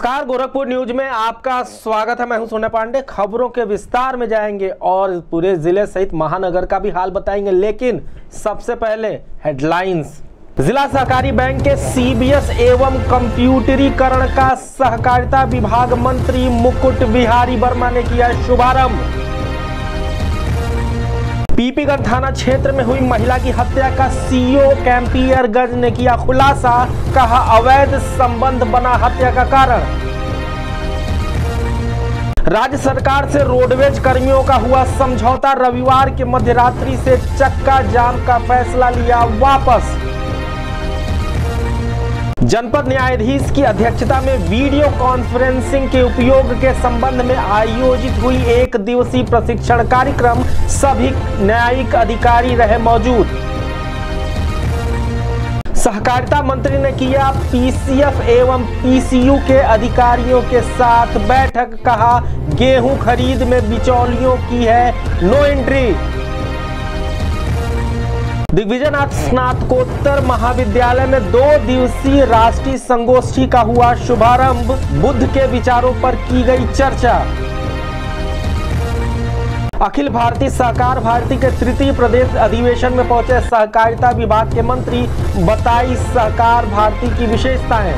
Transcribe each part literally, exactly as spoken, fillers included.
नमस्कार, गोरखपुर न्यूज में आपका स्वागत है। मैं हूं सोना पांडे। खबरों के विस्तार में जाएंगे और पूरे जिले सहित महानगर का भी हाल बताएंगे, लेकिन सबसे पहले हेडलाइंस। जिला सहकारी बैंक के सीबीएस एवं कंप्यूटरीकरण का सहकारिता विभाग मंत्री मुकुट बिहारी वर्मा ने किया शुभारंभ। पीपीगढ़ थाना क्षेत्र में हुई महिला की हत्या का सीओ कैंपियरगंज ने किया खुलासा, कहा अवैध संबंध बना हत्या का कारण। राज्य सरकार से रोडवेज कर्मियों का हुआ समझौता, रविवार की मध्यरात्रि से चक्का जाम का फैसला लिया वापस। जनपद न्यायाधीश की अध्यक्षता में वीडियो कॉन्फ्रेंसिंग के उपयोग के संबंध में आयोजित हुई एक दिवसीय प्रशिक्षण कार्यक्रम, सभी न्यायिक अधिकारी रहे मौजूद। सहकारिता मंत्री ने किया पीसीएफ एवं पीसीयू के अधिकारियों के साथ बैठक, कहा गेहूं खरीद में बिचौलियों की है नो एंट्री। दिग्विजयनाथ स्नातकोत्तर महाविद्यालय में दो दिवसीय राष्ट्रीय संगोष्ठी का हुआ शुभारंभ, बुद्ध के विचारों पर की गई चर्चा। अखिल भारतीय सहकार भारती के तृतीय प्रदेश अधिवेशन में पहुंचे सहकारिता विभाग के मंत्री, बताई सहकार भारती की विशेषताएं।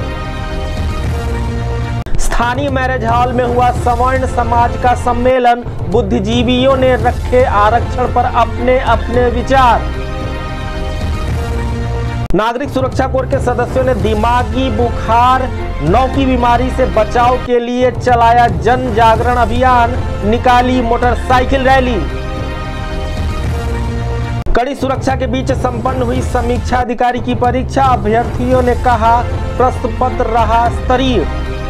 स्थानीय मैरिज हॉल में हुआ सवर्ण समाज का सम्मेलन, बुद्धिजीवियों ने रखे आरक्षण पर अपने अपने विचार। नागरिक सुरक्षा कोर के सदस्यों ने दिमागी बुखार नौ की बीमारी से बचाव के लिए चलाया जन जागरण अभियान, निकाली मोटरसाइकिल रैली। कड़ी सुरक्षा के बीच संपन्न हुई समीक्षा अधिकारी की परीक्षा, अभ्यर्थियों ने कहा प्रश्न पत्र रहा स्तरीय।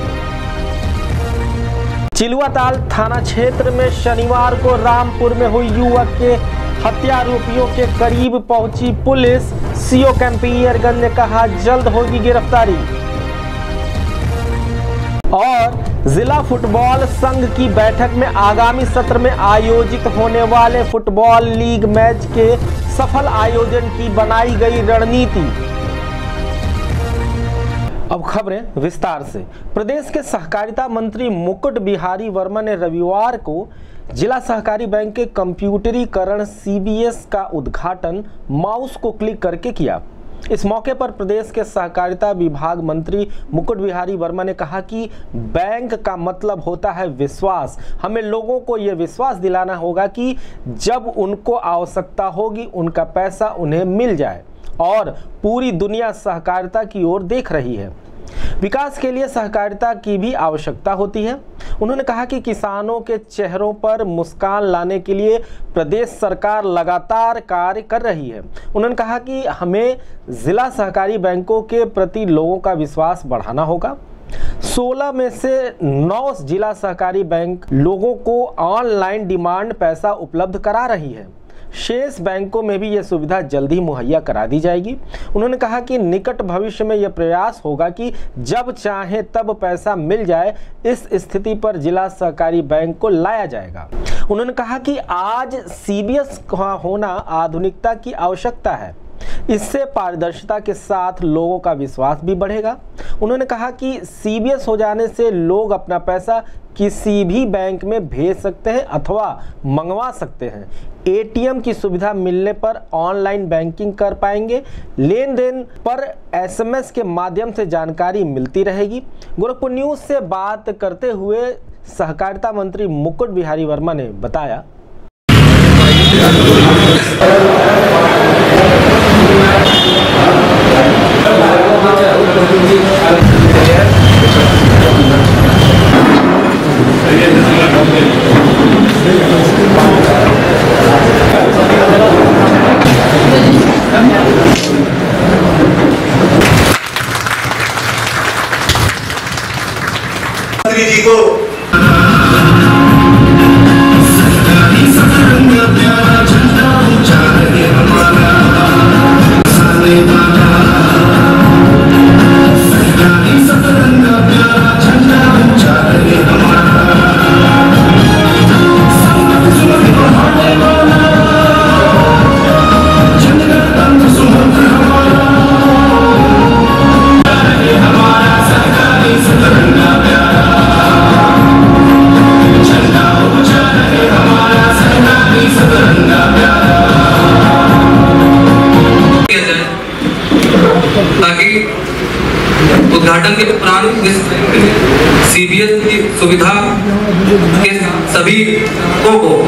चिलुआताल थाना क्षेत्र में शनिवार को रामपुर में हुई युवक के हत्या आरोपियों के करीब पहुंची पुलिस, सीओ कैंपियरगंज ने कहा जल्द होगी गिरफ्तारी। और जिला फुटबॉल संघ की बैठक में आगामी सत्र में आयोजित होने वाले फुटबॉल लीग मैच के सफल आयोजन की बनाई गई रणनीति। अब खबरें विस्तार से। प्रदेश के सहकारिता मंत्री मुकुट बिहारी वर्मा ने रविवार को जिला सहकारी बैंक के कंप्यूटरीकरण सीबीएस का उद्घाटन माउस को क्लिक करके किया। इस मौके पर प्रदेश के सहकारिता विभाग मंत्री मुकुट बिहारी वर्मा ने कहा कि बैंक का मतलब होता है विश्वास। हमें लोगों को यह विश्वास दिलाना होगा कि जब उनको आवश्यकता होगी उनका पैसा उन्हें मिल जाए, और पूरी दुनिया सहकारिता की ओर देख रही है। विकास के लिए सहकारिता की भी आवश्यकता होती है। उन्होंने कहा कि किसानों के चेहरों पर मुस्कान लाने के लिए प्रदेश सरकार लगातार कार्य कर रही है। उन्होंने कहा कि हमें जिला सहकारी बैंकों के प्रति लोगों का विश्वास बढ़ाना होगा। सोलह में से नौ जिला सहकारी बैंक लोगों को ऑनलाइन डिमांड पैसा उपलब्ध करा रही है। शेष बैंकों में भी यह सुविधा जल्दी मुहैया करा दी जाएगी। उन्होंने कहा कि निकट भविष्य में यह प्रयास होगा कि जब चाहे तब पैसा मिल जाए, इस स्थिति पर जिला सहकारी बैंक को लाया जाएगा। उन्होंने कहा कि आज सीबीएस का होना आधुनिकता की आवश्यकता है। इससे पारदर्शिता के साथ लोगों का विश्वास भी बढ़ेगा। उन्होंने कहा कि सीबीएस हो जाने से लोग अपना पैसा किसी भी बैंक में भेज सकते हैं अथवा मंगवा सकते हैं। एटीएम की सुविधा मिलने पर ऑनलाइन बैंकिंग कर पाएंगे। लेन देन पर एसएमएस के माध्यम से जानकारी मिलती रहेगी। गोरखपुर न्यूज से बात करते हुए सहकारिता मंत्री मुकुट बिहारी वर्मा ने बताया, मंत्री जी को ग्राहकों को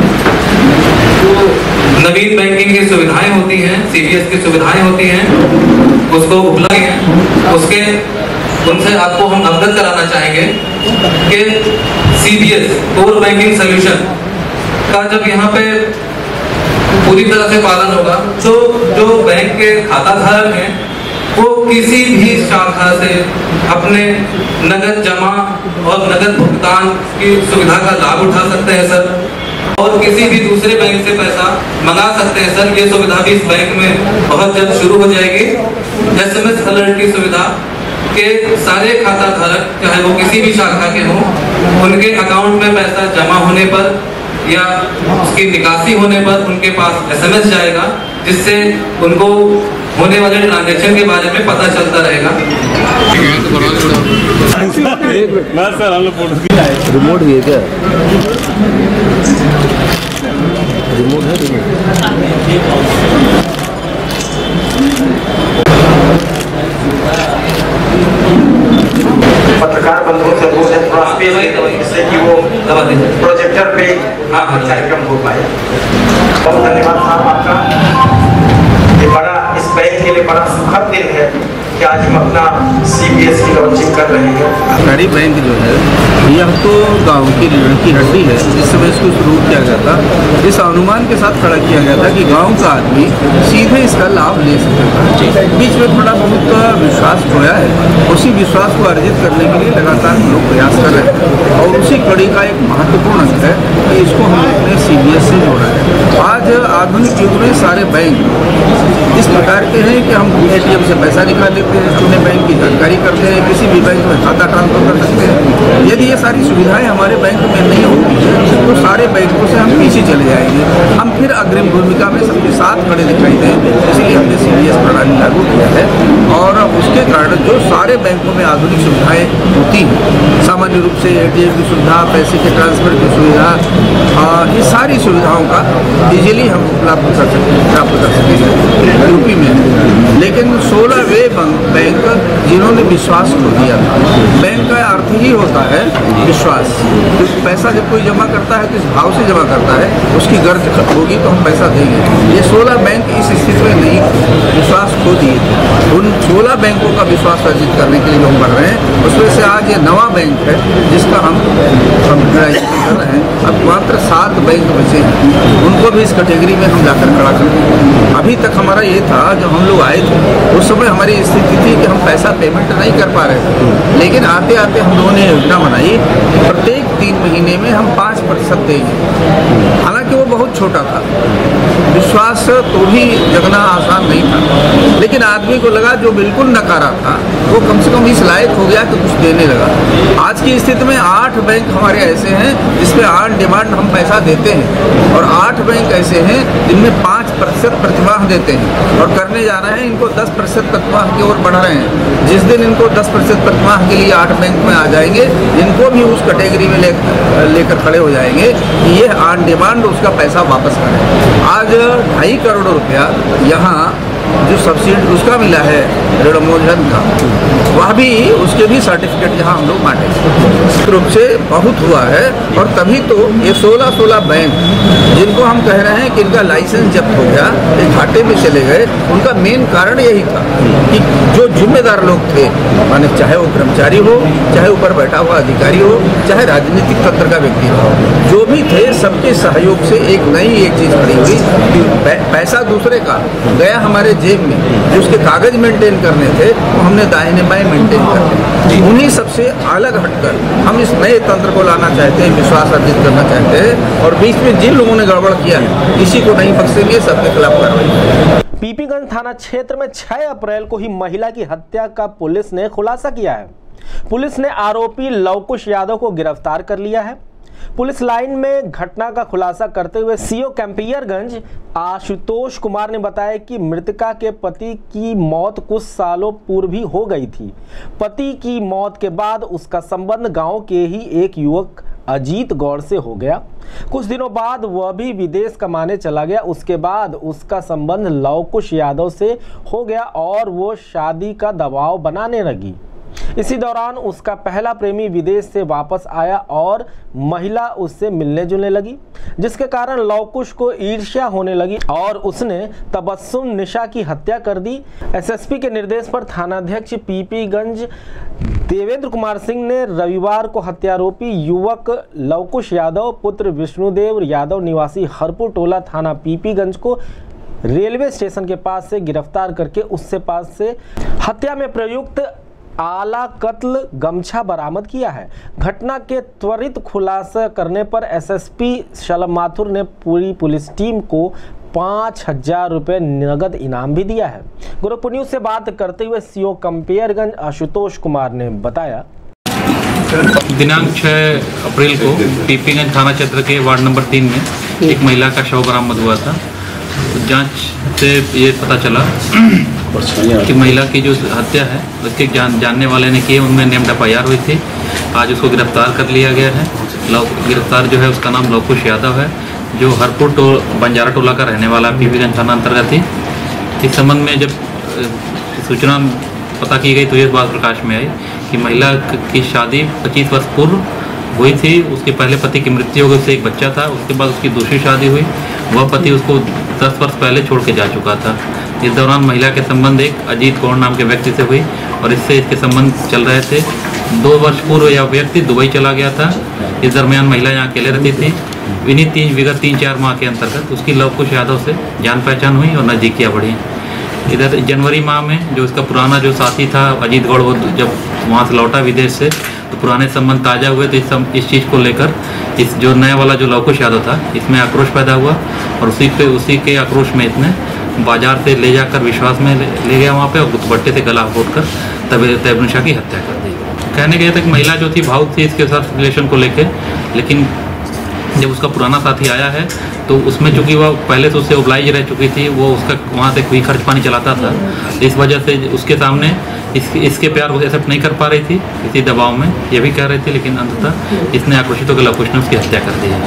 नवीन बैंकिंग की सुविधाएं होती हैं, सीबीएस की सुविधाएं होती हैं, उसको उपलब्ध है। उसके उनसे आपको हम अवगत कराना चाहेंगे कि सीबीएस कोर बैंकिंग सॉल्यूशन का जब यहाँ पे पूरी तरह से पालन होगा तो जो बैंक के खाता धारक हैं वो किसी भी शाखा से अपने नगद जमा और नगद भुगतान की सुविधा का लाभ उठा सकते हैं सर, और किसी भी दूसरे बैंक से पैसा मंगा सकते हैं सर। ये सुविधा भी इस बैंक में बहुत जल्द शुरू हो जाएगी। एसएमएस अलर्ट की सुविधा के सारे खाता धारक चाहे वो किसी भी शाखा के हों, उनके अकाउंट में पैसा जमा होने पर या उसकी निकासी होने पर उनके पास एसएमएस जाएगा, जिससे उनको होने वाले ट्रांजैक्शन के बारे में पता चलता रहेगा। रिमोट भी है क्या? रिमोट है रिमोट। पत्रकार बंधुओं से अनुरोध थोड़ा स्पेस दें जिससे कि वो प्रोजेक्टर पे कार्यक्रम हो पाए। बहुत धन्यवाद साहब आपका। ये बड़ा इस बैंक के लिए बड़ा सुखद दिन है कि आज हम अपना सीबीएस की लॉन्चिंग कर रहे हैं। सरकारी बैंक जो है यह तो गांव की रीढ़ की हड्डी है। जिस समय इसको शुरू किया गया था, इस अनुमान के साथ खड़ा किया गया था कि गांव का आदमी सीधे इसका लाभ ले सकेगा। बीच में थोड़ा बहुत विश्वास खोया है, उसी विश्वास को अर्जित करने के लिए लगातार लोग प्रयास कर रहे हैं और उसी कड़ी का एक महत्वपूर्ण अंग है कि इसको हम अपने सीबीएस से जोड़ा है। आज आधुनिक युग में सारे बैंक इस प्रकार के हैं कि हम एटीएम से पैसा निकाल लेते हैं, अपने बैंक की जानकारी करते हैं, किसी भी बैंक में खाता ट्रांसफर कर सकते हैं। यदि ये सारी सुविधाएं हमारे बैंक में नहीं होती तो सारे बैंकों से हम पीछे चले जाएंगे, हम फिर अग्रिम भूमिका में सबके साथ खड़े दिखाई देंगे। इसलिए हमने सीबीएस प्रणाली लागू किया है और उसके कारण जो सारे बैंकों में आधुनिक सुविधाएं होती हैं, सामान्य रूप से एटीएम की सुविधा, पैसे के ट्रांसफर की सुविधा, ये सारी सुविधाओं का इजीली हम उपलब्ध कर सकते प्राप्त कर सकेंगे यूपी में। लेकिन सोलह वे बैंक जिन्होंने विश्वास खो दिया था। बैंक का अर्थ ही होता है विश्वास। तो पैसा जब कोई जमा करता है किस भाव से जमा करता है, उसकी गर्ज होगी तो हम पैसा देंगे। ये सोलह बैंक इस स्थिति में नहीं, विश्वास खो दिए थे। उन सोलह बैंकों का विश्वास अर्जित करने के लिए हम बढ़ रहे हैं। उसमें से आज ये नवा बैंक है जिसका हम कंप्यूटराइजेशन कर रहे हैं। अब मात्र सात बैंक बचे हैं, उनको भी इस कैटेगरी में हम जाकर खड़ा करते हैं। अभी तक हमारा ये था, जब हम लोग आए थे उस समय हमारी स्थिति थी कि हम पैसा पेमेंट नहीं कर पा रहे थे, लेकिन आते आते हम लोगों ने योजना बनाई प्रत्येक तीन महीने में हम पाँच प्रतिशत देंगे। हालांकि वो बहुत छोटा था, विश्वास तो भी जगना आसान नहीं था, लेकिन आदमी को लगा जो बिल्कुल नकारा था वो कम से कम इस लायक हो गया कि कुछ देने लगा। आज की स्थिति में आठ बैंक हमारे ऐसे हैं जिसमें आठ डिमांड हम पैसा देते हैं और आठ बैंक ऐसे हैं जिनमें पाँच प्रतिशत प्रतिमाह देते हैं और करने जा रहे हैं इनको दस प्रतिशत प्रतिमाह की ओर बढ़ रहे हैं। जिस दिन इनको दस प्रतिशत प्रतिमाह के लिए आठ बैंक में आ जाएंगे, इनको भी उस कैटेगरी में लेकर लेकर खड़े हो जाएंगे कि ये ऑन डिमांड उसका पैसा वापस करें। आज ढाई करोड़ रुपया यहाँ जो सब्सिडी उसका मिला है ऋण मूलधन का, वह भी उसके भी सर्टिफिकेट यहाँ हम लोग बांटे रूप से बहुत हुआ है। और तभी तो ये सोलह सोलह बैंक जिनको हम कह रहे हैं कि इनका लाइसेंस जब्त हो गया, एक घाटे में चले गए, उनका मेन कारण यही था कि जो जिम्मेदार लोग थे, माने चाहे वो कर्मचारी हो, चाहे ऊपर बैठा हुआ अधिकारी हो, चाहे राजनीतिक तंत्र का व्यक्ति हो, जो भी थे सबके सहयोग से एक नई एक चीज़ खड़ी हुई कि पैसा दूसरे का गया हमारे जेब में, जो उसके कागज मेंटेन करने थे वो हमने दाहिने बाएं मेंटेन करने। उन्हीं सबसे अलग हटकर हम इस नए तंत्र को लाना चाहते हैं, विश्वास अर्जित करना चाहते हैं और बीच में जिन लोगों ने गड़बड़ किया है किसी को नहीं बख्शेंगे, सबके खिलाफ कार्रवाई। पीपीगंज थाना क्षेत्र में छह अप्रैल को ही महिला की हत्या का पुलिस ने खुलासा किया है। पुलिस ने आरोपी लवकुश यादव को गिरफ्तार कर लिया है। पुलिस लाइन में घटना का खुलासा करते हुए सीओ कैंपियरगंज आशुतोष कुमार ने बताया कि मृतका के पति की मौत कुछ सालों पूर्व ही हो गई थी। पति की मौत के बाद उसका संबंध गांव के ही एक युवक अजीत गौड़ से हो गया। कुछ दिनों बाद वह भी विदेश कमाने चला गया। उसके बाद उसका संबंध लवकुश यादव से हो गया और वो शादी का दबाव बनाने लगी। इसी दौरान उसका पहला प्रेमी विदेश से वापस आया और महिला उससे मिलने जुलने लगी, जिसके कारण लवकुश को ईर्ष्या होने लगी और उसने तबस्सुम निशा की हत्या कर दी। एसएसपी के निर्देश पर थानाध्यक्ष पीपीगंज देवेंद्र कुमार सिंह ने रविवार को हत्यारोपी युवक लवकुश यादव पुत्र विष्णुदेव यादव निवासी हरपुर टोला थाना पीपीगंज को रेलवे स्टेशन के पास से गिरफ्तार करके उससे पास से हत्या में प्रयुक्त आला कत्ल गमछा बरामद किया है। घटना के त्वरित खुलासा करने पर एसएसपी शलभ माथुर ने पूरी पुलिस टीम को पाँच हजार रुपये नगद इनाम भी दिया है। गोरखपुर न्यूज से बात करते हुए सीओ कंपेयरगंज आशुतोष कुमार ने बताया, दिनांक छह अप्रैल को पीपीगंज थाना क्षेत्र के वार्ड नंबर तीन में एक महिला का शव बरामद हुआ था। जांच से ये पता चला कि महिला की जो हत्या है उसके जान जानने वाले ने की, उनमें नेम एफ आई आर हुई थी। आज उसको गिरफ्तार कर लिया गया है। गिरफ्तार जो है उसका नाम लवकुश यादव है, जो हरपुर टो बंजारा टोला का रहने वाला पीपीगंज थाना अंतर्गत थी। इस संबंध में जब सूचना पता की गई तो ये बात प्रकाश में आई कि महिला की शादी पच्चीस वर्ष पूर्व हुई थी। उसके पहले पति की मृत्यु हो गई, उससे एक बच्चा था। उसके बाद उसकी दूसरी शादी हुई, वह पति उसको दस वर्ष पहले छोड़ के जा चुका था। इस दौरान महिला के संबंध एक अजीत कौर नाम के व्यक्ति से हुई और इससे इसके संबंध चल रहे थे। दो वर्ष पूर्व यह व्यक्ति दुबई चला गया था। इस दरमियान महिला यहाँ अकेले रहती थी। इन्हीं तीन विगत तीन चार माह के अंतर्गत उसकी लवकुश यादव से जान पहचान हुई और नज़दीकियाँ बढ़ी। इधर जनवरी माह में जो इसका पुराना जो साथी था अजीत गौड़, वो जब वहाँ से लौटा विदेश से तो पुराने संबंध ताज़ा हुए। तो इस सम, इस चीज़ को लेकर इस जो नया वाला जो लवकुश यादव था इसमें आक्रोश पैदा हुआ और उसी पे उसी के आक्रोश में इसने बाजार से ले जाकर विश्वास में ले, ले गया वहाँ पे और गुत्तबट्टे से गला घोट कर तब तैबनुशा की हत्या कर दी। कहने गया था कि महिला जो थी भावुक थी इसके साथ रिलेशन को लेकर, लेकिन जब उसका पुराना साथी आया है तो उसमें चूँकि वह पहले से उससे ओब्लाइज रह चुकी थी, वो उसका वहाँ से कोई खर्च पानी चलाता था। इस वजह से उसके सामने इस, इसके प्यार को एक्सेप्ट नहीं कर पा रही थी, इसी दबाव में ये भी कह रही थी, लेकिन अंततः इसने आक्रोशित होकर लवकुश ने उसकी हत्या कर दी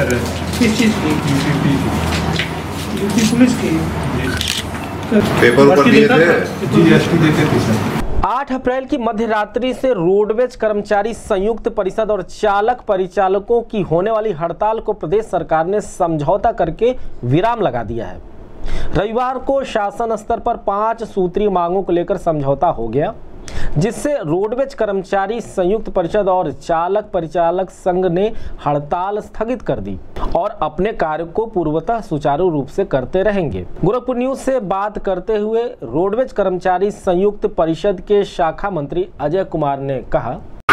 है। आठ अप्रैल की मध्य रात्रि से रोडवेज कर्मचारी संयुक्त परिषद और चालक परिचालकों की होने वाली हड़ताल को प्रदेश सरकार ने समझौता करके विराम लगा दिया है। रविवार को शासन स्तर पर पांच सूत्रीय मांगों को लेकर समझौता हो गया, जिससे रोडवेज कर्मचारी संयुक्त परिषद और चालक परिचालक संघ ने हड़ताल स्थगित कर दी और अपने कार्य को पूर्वतः सुचारू रूप से करते रहेंगे। गोरखपुर न्यूज से बात करते हुए रोडवेज कर्मचारी संयुक्त परिषद के शाखा मंत्री अजय कुमार ने कहा,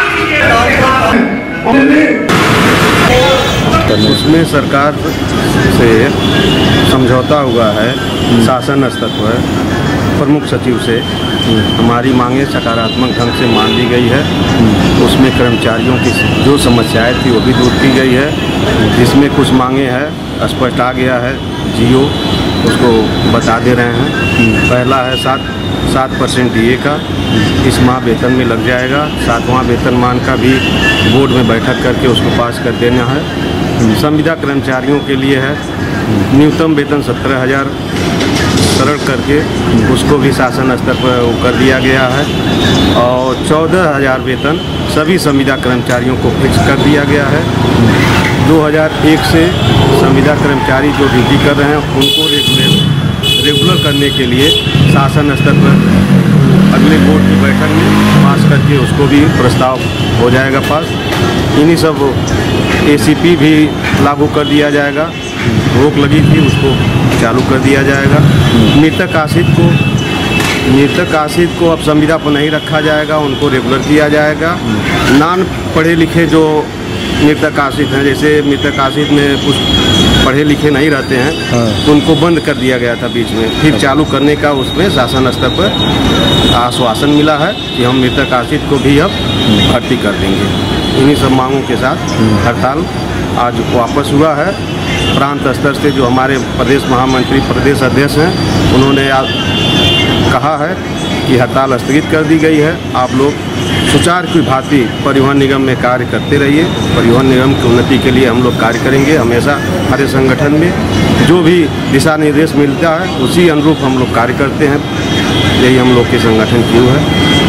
उसमें सरकार से समझौता हुआ है शासन स्तर पर प्रमुख सचिव से। हमारी मांगें सकारात्मक ढंग से मान ली गई है। उसमें कर्मचारियों की जो समस्याएं थी वो भी दूर की गई है। जिसमें कुछ मांगें हैं स्पष्ट आ गया है, जियो उसको बता दे रहे हैं। पहला है सात सात परसेंट डी ए का इस माह वेतन में लग जाएगा। सातवां वेतनमान का भी बोर्ड में बैठक करके उसको पास कर देना है। संविदा कर्मचारियों के लिए है न्यूनतम वेतन सत्रह हज़ार सरल करके उसको भी शासन स्तर पर कर दिया गया है और चौदह हज़ार वेतन सभी संविदा कर्मचारियों को फिक्स कर दिया गया है। दो हज़ार एक से संविदा कर्मचारी जो ड्यूटी कर रहे हैं उनको रेगुलर रेगुलर करने के लिए शासन स्तर पर अगले बोर्ड की बैठक में पास करके उसको भी प्रस्ताव हो जाएगा पास। इन्हीं सब ए सी पी भी लागू कर दिया जाएगा, रोक लगी थी उसको चालू कर दिया जाएगा। मृतक आश्रित को मृतक आश्रित को अब संविदा पर नहीं रखा जाएगा, उनको रेगुलर किया जाएगा। नान पढ़े लिखे जो मृतक आश्रित हैं, जैसे मृतक आश्रित में कुछ पढ़े लिखे नहीं रहते हैं तो उनको बंद कर दिया गया था बीच में, फिर चालू करने का उसमें शासन स्तर पर आश्वासन मिला है कि हम मृतक आश्रित को भी अब भर्ती कर देंगे। इन्हीं सब मांगों के साथ हड़ताल आज वापस हुआ है। प्रांत स्तर से जो हमारे प्रदेश महामंत्री प्रदेश अध्यक्ष हैं उन्होंने कहा है कि हड़ताल स्थगित कर दी गई है। आप लोग सुचारू की भांति परिवहन निगम में कार्य करते रहिए। परिवहन निगम की उन्नति के लिए हम लोग कार्य करेंगे। हमेशा हमारे संगठन में जो भी दिशा निर्देश मिलता है उसी अनुरूप हम लोग कार्य करते हैं। यही हम लोग के संगठन की है।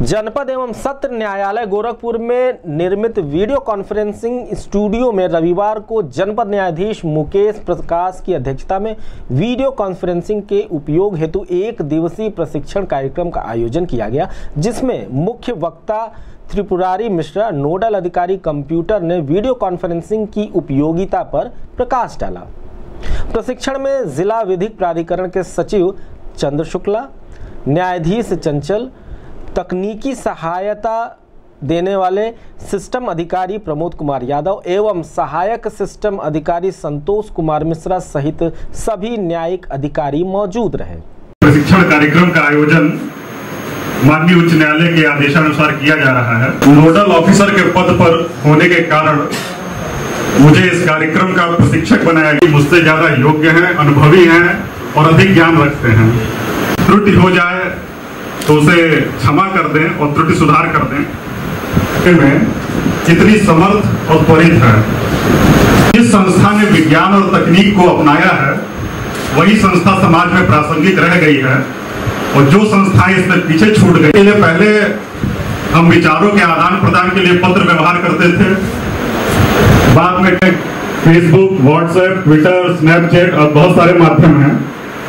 जनपद एवं सत्र न्यायालय गोरखपुर में निर्मित वीडियो कॉन्फ्रेंसिंग स्टूडियो में रविवार को जनपद न्यायाधीश मुकेश प्रकाश की अध्यक्षता में वीडियो कॉन्फ्रेंसिंग के उपयोग हेतु एक दिवसीय प्रशिक्षण कार्यक्रम का आयोजन किया गया, जिसमें मुख्य वक्ता त्रिपुरारी मिश्रा, नोडल अधिकारी कंप्यूटर ने वीडियो कॉन्फ्रेंसिंग की उपयोगिता पर प्रकाश डाला। प्रशिक्षण में जिला विधिक प्राधिकरण के सचिव चंद्र शुक्ला, न्यायाधीश चंचल, तकनीकी सहायता देने वाले सिस्टम अधिकारी प्रमोद कुमार यादव एवं सहायक सिस्टम अधिकारी संतोष कुमार मिश्रा सहित सभी न्यायिक अधिकारी मौजूद रहे। प्रशिक्षण कार्यक्रम का आयोजन माननीय उच्च न्यायालय के आदेशानुसार किया जा रहा है। नोडल ऑफिसर के पद पर होने के कारण मुझे इस कार्यक्रम का प्रशिक्षक बनाया गया। मुझसे ज्यादा योग्य हैं, अनुभवी हैं और अधिक ज्ञान रखते हैं। त्रुटि हो जाए तो उसे क्षमा कर दें और त्रुटि सुधार कर दें में कितनी समर्थ और त्वरित है। जिस संस्था ने विज्ञान और तकनीक को अपनाया है वही संस्था समाज में प्रासंगिक रह गई है और जो संस्थाएं इसमें पीछे छूट गई। पहले पहले हम विचारों के आदान प्रदान के लिए पत्र व्यवहार करते थे, बाद में फेसबुक, व्हाट्सएप, ट्विटर, स्नैपचैट और बहुत सारे माध्यम हैं।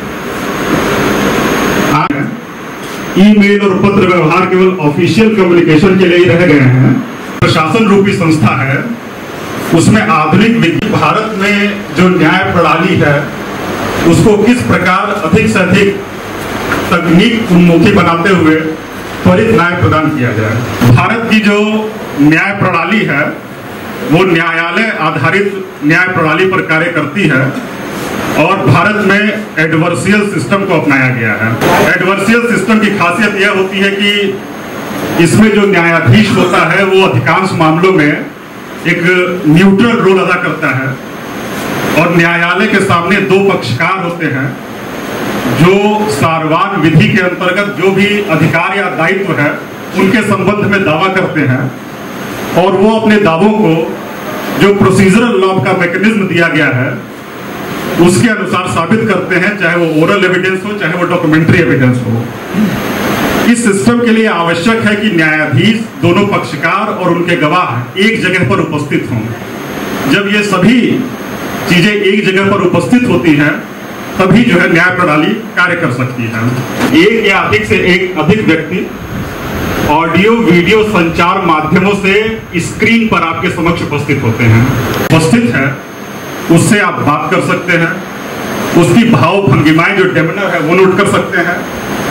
ईमेल और पत्र व्यवहार केवल ऑफिशियल कम्युनिकेशन के लिए ही रह गए हैं। प्रशासन रूपी संस्था है, उसमें आधुनिक विज्ञान भारत में जो न्याय प्रणाली है उसको किस प्रकार अधिक से अधिक तकनीक उन्मुखी बनाते हुए त्वरित न्याय प्रदान किया जाए। भारत की जो न्याय प्रणाली है वो न्यायालय आधारित न्याय प्रणाली पर कार्य करती है और भारत में एडवर्सियल सिस्टम को अपनाया गया है। एडवर्सियल सिस्टम की खासियत यह होती है कि इसमें जो न्यायाधीश होता है वो अधिकांश मामलों में एक न्यूट्रल रोल अदा करता है और न्यायालय के सामने दो पक्षकार होते हैं जो सारवान विधि के अंतर्गत जो भी अधिकार या दायित्व है उनके संबंध में दावा करते हैं और वो अपने दावों को जो प्रोसीजरल लॉ का मैकेनिज्म दिया गया है उसके अनुसार साबित करते हैं, चाहे वो ओरल एविडेंस हो चाहे वो डॉक्यूमेंट्री एविडेंस हो। इस सिस्टम के लिए आवश्यक है कि न्यायाधीश, दोनों पक्षकार और उनके गवाह एक जगह पर उपस्थित हों। जब ये सभी चीजें एक जगह पर उपस्थित होती हैं तभी जो है न्याय प्रणाली कार्य कर सकती है। एक या अधिक से एक अधिक व्यक्ति ऑडियो वीडियो संचार माध्यमों से स्क्रीन पर आपके समक्ष उपस्थित होते हैं। उपस्थित है उससे आप बात कर सकते हैं, उसकी भाव भंगिमाएं जो डेमनर है वो नोट कर सकते हैं,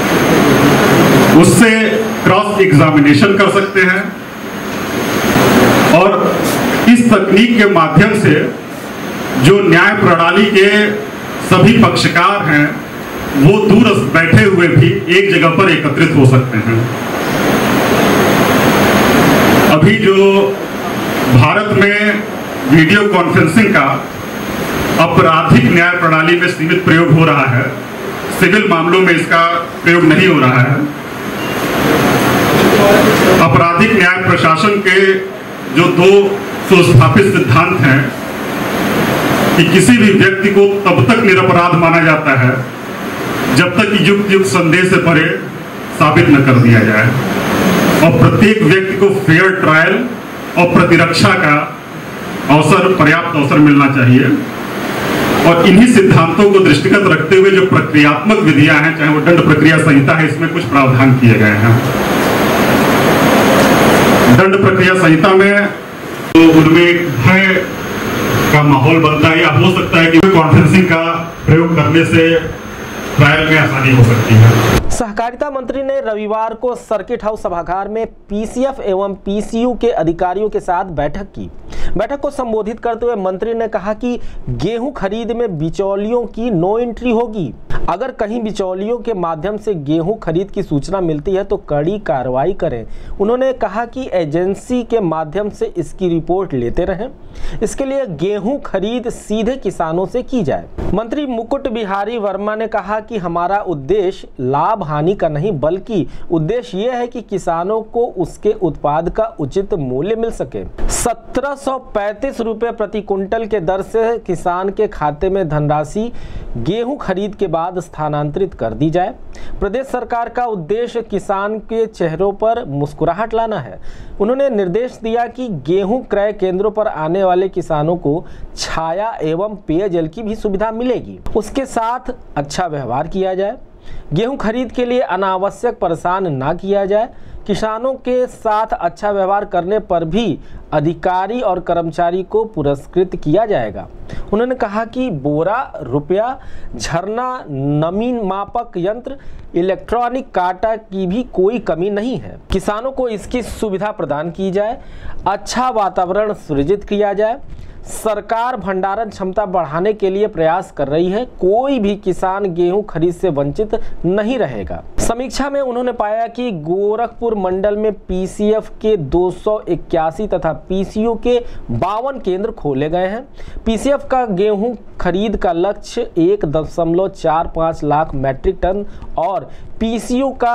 उससे क्रॉस एग्जामिनेशन कर सकते हैं और इस तकनीक के माध्यम से जो न्याय प्रणाली के सभी पक्षकार हैं वो दूर बैठे हुए भी एक जगह पर एकत्रित हो सकते हैं। अभी जो भारत में वीडियो कॉन्फ्रेंसिंग का आपराधिक न्याय प्रणाली में सीमित प्रयोग हो रहा है, सिविल मामलों में इसका प्रयोग नहीं हो रहा है। आपराधिक न्याय प्रशासन के जो दो सुस्थापित सिद्धांत हैं कि किसी भी व्यक्ति को तब तक निरपराध माना जाता है जब तक कि युक्त युक्त संदेह से परे साबित न कर दिया जाए और प्रत्येक व्यक्ति को फेयर ट्रायल और प्रतिरक्षा का अवसर, पर्याप्त अवसर मिलना चाहिए। और इन्हीं सिद्धांतों को दृष्टिगत रखते हुए जो प्रक्रियात्मक विधियां हैं, चाहे वो दंड प्रक्रिया संहिता है, इसमें कुछ प्रावधान किए गए हैं। दंड प्रक्रिया संहिता में तो उनमें भय का माहौल बनता है या हो सकता है कि कॉन्फ्रेंसिंग का प्रयोग करने से ट्रायल में आसानी हो सकती है। सहकारिता मंत्री ने रविवार को सर्किट हाउस सभागार में पीसीएफ एवं पीसीयू के अधिकारियों के साथ बैठक की। बैठक को संबोधित करते हुए मंत्री ने कहा कि गेहूं खरीद में बिचौलियों की नो एंट्री होगी। अगर कहीं बिचौलियों के माध्यम से गेहूं खरीद की सूचना मिलती है तो कड़ी कार्रवाई करें। उन्होंने कहा कि एजेंसी के माध्यम से इसकी रिपोर्ट लेते रहें। इसके लिए गेहूं खरीद सीधे किसानों से की जाए। मंत्री मुकुट बिहारी वर्मा ने कहा कि हमारा उद्देश्य लाभ हानि का नहीं बल्कि उद्देश्य यह है कि किसानों को उसके उत्पाद का उचित मूल्य मिल सके। सत्रह सौ पैंतीस रुपये प्रति कुंटल के दर से किसान के खाते में धनराशि गेहूं खरीद के बाद स्थानांतरित कर दी जाए। प्रदेश सरकार का उद्देश्य किसान के चेहरों पर मुस्कुराहट लाना है। उन्होंने निर्देश दिया कि गेहूं क्रय केंद्रों पर आने वाले किसानों को छाया एवं पेयजल की भी सुविधा मिलेगी। उसके साथ अच्छा व्यवहार किया जाए। गेहूं खरीद के लिए अनावश्यक परेशान ना किया जाए। किसानों के साथ अच्छा व्यवहार करने पर भी अधिकारी और कर्मचारी को पुरस्कृत किया जाएगा। उन्होंने कहा कि बोरा, रुपया, झरना, नमी मापक यंत्र, इलेक्ट्रॉनिक काटा की भी कोई कमी नहीं है। किसानों को इसकी सुविधा प्रदान की जाए। अच्छा वातावरण सृजित किया जाए। सरकार भंडारण क्षमता बढ़ाने के लिए प्रयास कर रही है। कोई भी किसान गेहूं खरीद से वंचित नहीं रहेगा। समीक्षा में उन्होंने पाया कि गोरखपुर मंडल में पीसीएफ के दो सौ इक्यासी तथा पीसीयू के बावन केंद्र खोले गए हैं। पीसीएफ का गेहूं खरीद का लक्ष्य एक दशमलव चार पाँच लाख मैट्रिक टन और पीसीयू का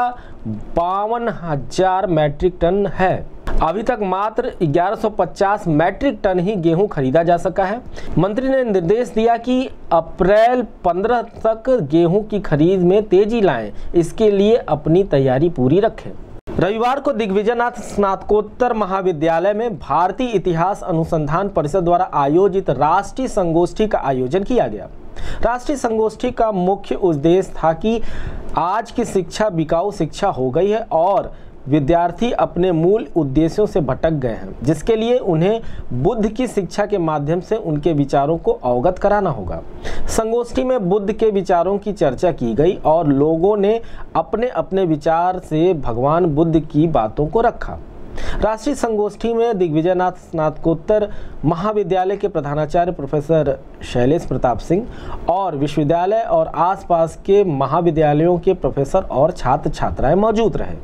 बावन हजार मैट्रिक टन है। अभी तक मात्र ग्यारह सौ पचास मैट्रिक टन ही गेहूं खरीदा जा सका है। मंत्री ने निर्देश दिया कि अप्रैल पंद्रह तक गेहूं की खरीद में तेजी लाएं। इसके लिए अपनी तैयारी पूरी रखें। रविवार को दिग्विजयनाथ स्नातकोत्तर महाविद्यालय में भारतीय इतिहास अनुसंधान परिषद द्वारा आयोजित राष्ट्रीय संगोष्ठी का आयोजन किया गया। राष्ट्रीय संगोष्ठी का मुख्य उद्देश्य था कि आज की शिक्षा बिकाऊ शिक्षा हो गई है और विद्यार्थी अपने मूल उद्देश्यों से भटक गए हैं, जिसके लिए उन्हें बुद्ध की शिक्षा के माध्यम से उनके विचारों को अवगत कराना होगा। संगोष्ठी में बुद्ध के विचारों की चर्चा की गई और लोगों ने अपने अपने विचार से भगवान बुद्ध की बातों को रखा। राष्ट्रीय संगोष्ठी में दिग्विजयनाथ स्नातकोत्तर महाविद्यालय के प्रधानाचार्य प्रोफेसर शैलेश प्रताप सिंह और विश्वविद्यालय और आसपास के महाविद्यालयों के प्रोफेसर और छात्र छात्राएं मौजूद रहे।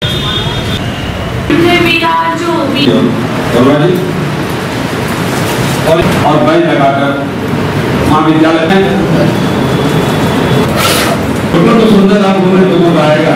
और और बैल लगाकर महाविद्यालय में तो सुंदर आप लोगों को आएगा।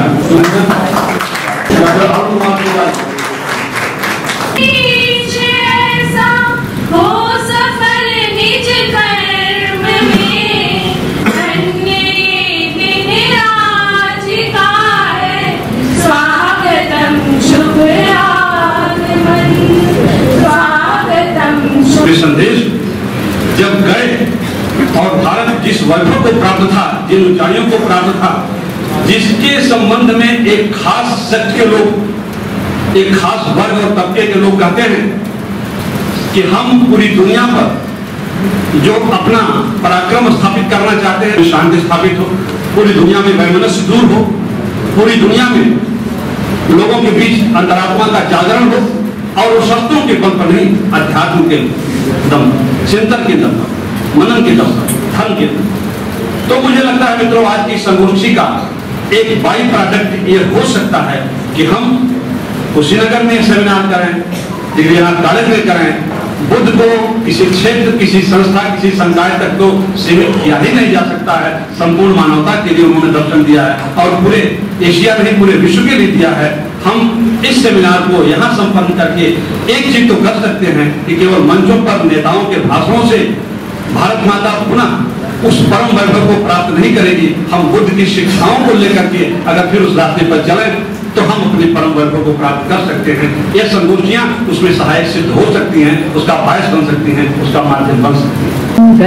संदेश जब गए और भारत जिस वैभव को प्राप्त था, जिन ऊंचाइयों को प्राप्त था, जिसके संबंध में एक खास सेक्ट के लोग, एक खास वर्ग और तबके के लोग कहते हैं कि हम पूरी दुनिया पर जो अपना पराक्रम स्थापित करना चाहते हैं, शांति स्थापित हो, पूरी दुनिया में वैमनस्य दूर हो, पूरी दुनिया में लोगों के बीच अंतरात्मा का जागरण हो और वो शस्त्रों के बल पर नहीं, अध्यात्म के दम, चिंतन के दम, मनन के दम, धन के दम। तो मुझे लगता है मित्रों, आज की संगोष्ठी का एक बाई प्रोडक्ट ये हो सकता है कि हम कुशीनगर में सेमिनार करें, दिग्विजयनाथ कॉलेज में करें। बुद्ध को किसी क्षेत्र, किसी संस्था, किसी समुदाय तक तो सीमित किया ही नहीं जा सकता है। संपूर्ण मानवता के लिए उन्होंने दर्शन दिया है और पूरे एशिया में, पूरे विश्व के लिए दिया है। हम इस सेमिनार को यहाँ संपन्न करके एक चीज तो कर सकते हैं कि केवल मंचों पर नेताओं के भाषणों से भारत माता पुनः उस परम वैभव को प्राप्त नहीं करेगी। हम बुद्ध की शिक्षाओं को लेकर के अगर फिर उस रास्ते पर चलें तो हम अपने परम वैभव को प्राप्त कर सकते हैं। ये संगोष्ठियां उसमें सहायक सिद्ध हो सकती हैं, उसका बायस बन सकती हैं, उसका माध्यम बन सकती हैं।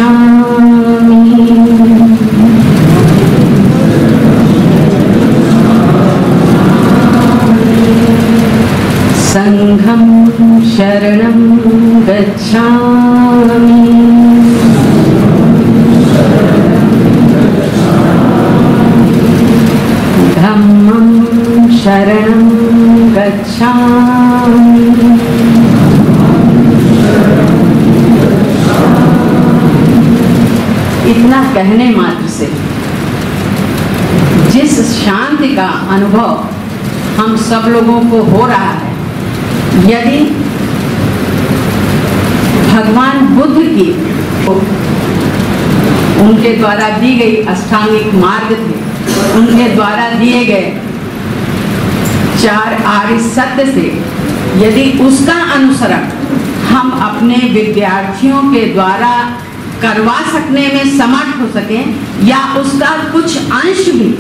संघं शरणं गच्छामि, धम्मं शरणं गच्छामि, इतना कहने मात्र से जिस शांति का अनुभव हम सब लोगों को हो रहा है, यदि भगवान बुद्ध की उनके द्वारा दी गई अष्टांगिक मार्ग थे, उनके द्वारा दिए गए चार आर्य सत्य से यदि उसका अनुसरण हम अपने विद्यार्थियों के द्वारा करवा सकने में समर्थ हो सकें या उसका कुछ अंश भी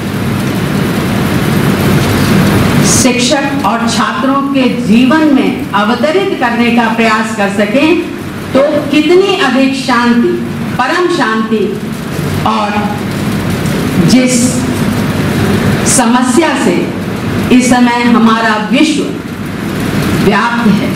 शिक्षक और छात्रों के जीवन में अवतरित करने का प्रयास कर सकें, तो कितनी अधिक शांति, परम शांति और जिस समस्या से इस समय हमारा विश्व व्याप्त है,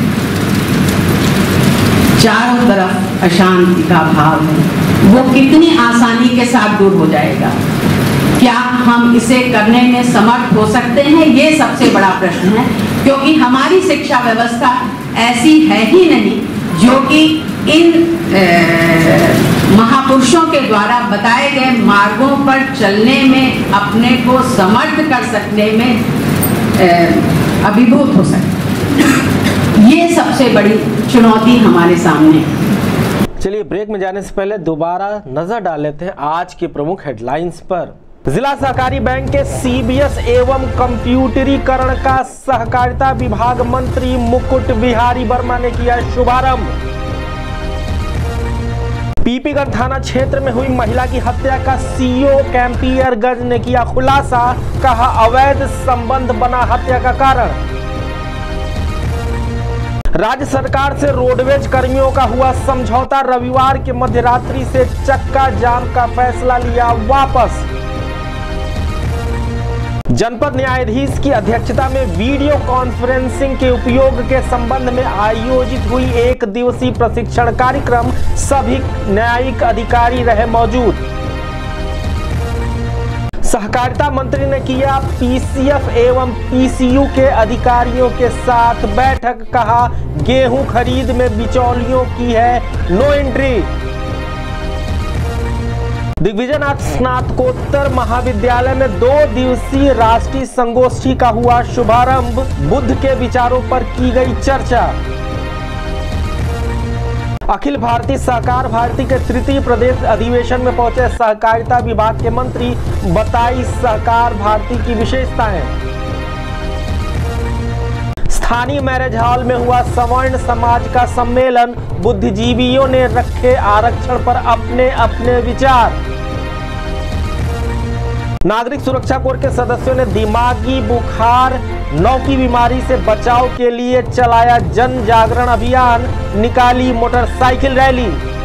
चारों तरफ अशांति का भाव है, वो कितनी आसानी के साथ दूर हो जाएगा। क्या हम इसे करने में समर्थ हो सकते हैं? ये सबसे बड़ा प्रश्न है, क्योंकि हमारी शिक्षा व्यवस्था ऐसी है ही नहीं जो कि इन महापुरुषों के द्वारा बताए गए मार्गों पर चलने में अपने को समर्थ कर सकने में अभिभूत हो सके। ये सबसे बड़ी चुनौती हमारे सामने है। चलिए ब्रेक में जाने से पहले दोबारा नजर डाल लेते हैं आज के प्रमुख हेडलाइंस पर। जिला सहकारी बैंक के सीबीएस एवं कंप्यूटरीकरण का सहकारिता विभाग मंत्री मुकुट बिहारी वर्मा ने किया शुभारंभ। पीपीगढ़ थाना क्षेत्र में हुई महिला की हत्या का सीओ कैंपियरगंज ने किया खुलासा, कहा अवैध संबंध बना हत्या का कारण। राज्य सरकार से रोडवेज कर्मियों का हुआ समझौता, रविवार की मध्यरात्रि से चक्का जाम का फैसला लिया वापस। जनपद न्यायाधीश की अध्यक्षता में वीडियो कॉन्फ्रेंसिंग के उपयोग के संबंध में आयोजित हुई एक दिवसीय प्रशिक्षण कार्यक्रम, सभी न्यायिक अधिकारी रहे मौजूद। सहकारिता मंत्री ने किया पीसीएफ एवं पीसीयू के अधिकारियों के साथ बैठक, कहा गेहूं खरीद में बिचौलियों की है नो एंट्री। दिग्विजय स्नातकोत्तर महाविद्यालय में दो दिवसीय राष्ट्रीय संगोष्ठी का हुआ शुभारंभ, बुद्ध के विचारों पर की गई चर्चा। अखिल भारतीय सहकार भारती के तृतीय प्रदेश अधिवेशन में पहुंचे सहकारिता विभाग के मंत्री, बताई सहकार भारती की विशेषताएं। स्थानीय मैरिज हॉल में हुआ सवर्ण समाज का सम्मेलन, बुद्धिजीवियों ने रखे आरक्षण पर अपने अपने विचार। नागरिक सुरक्षा कोर के सदस्यों ने दिमागी बुखार नौ की बीमारी से बचाव के लिए चलाया जन जागरण अभियान, निकाली मोटरसाइकिल रैली।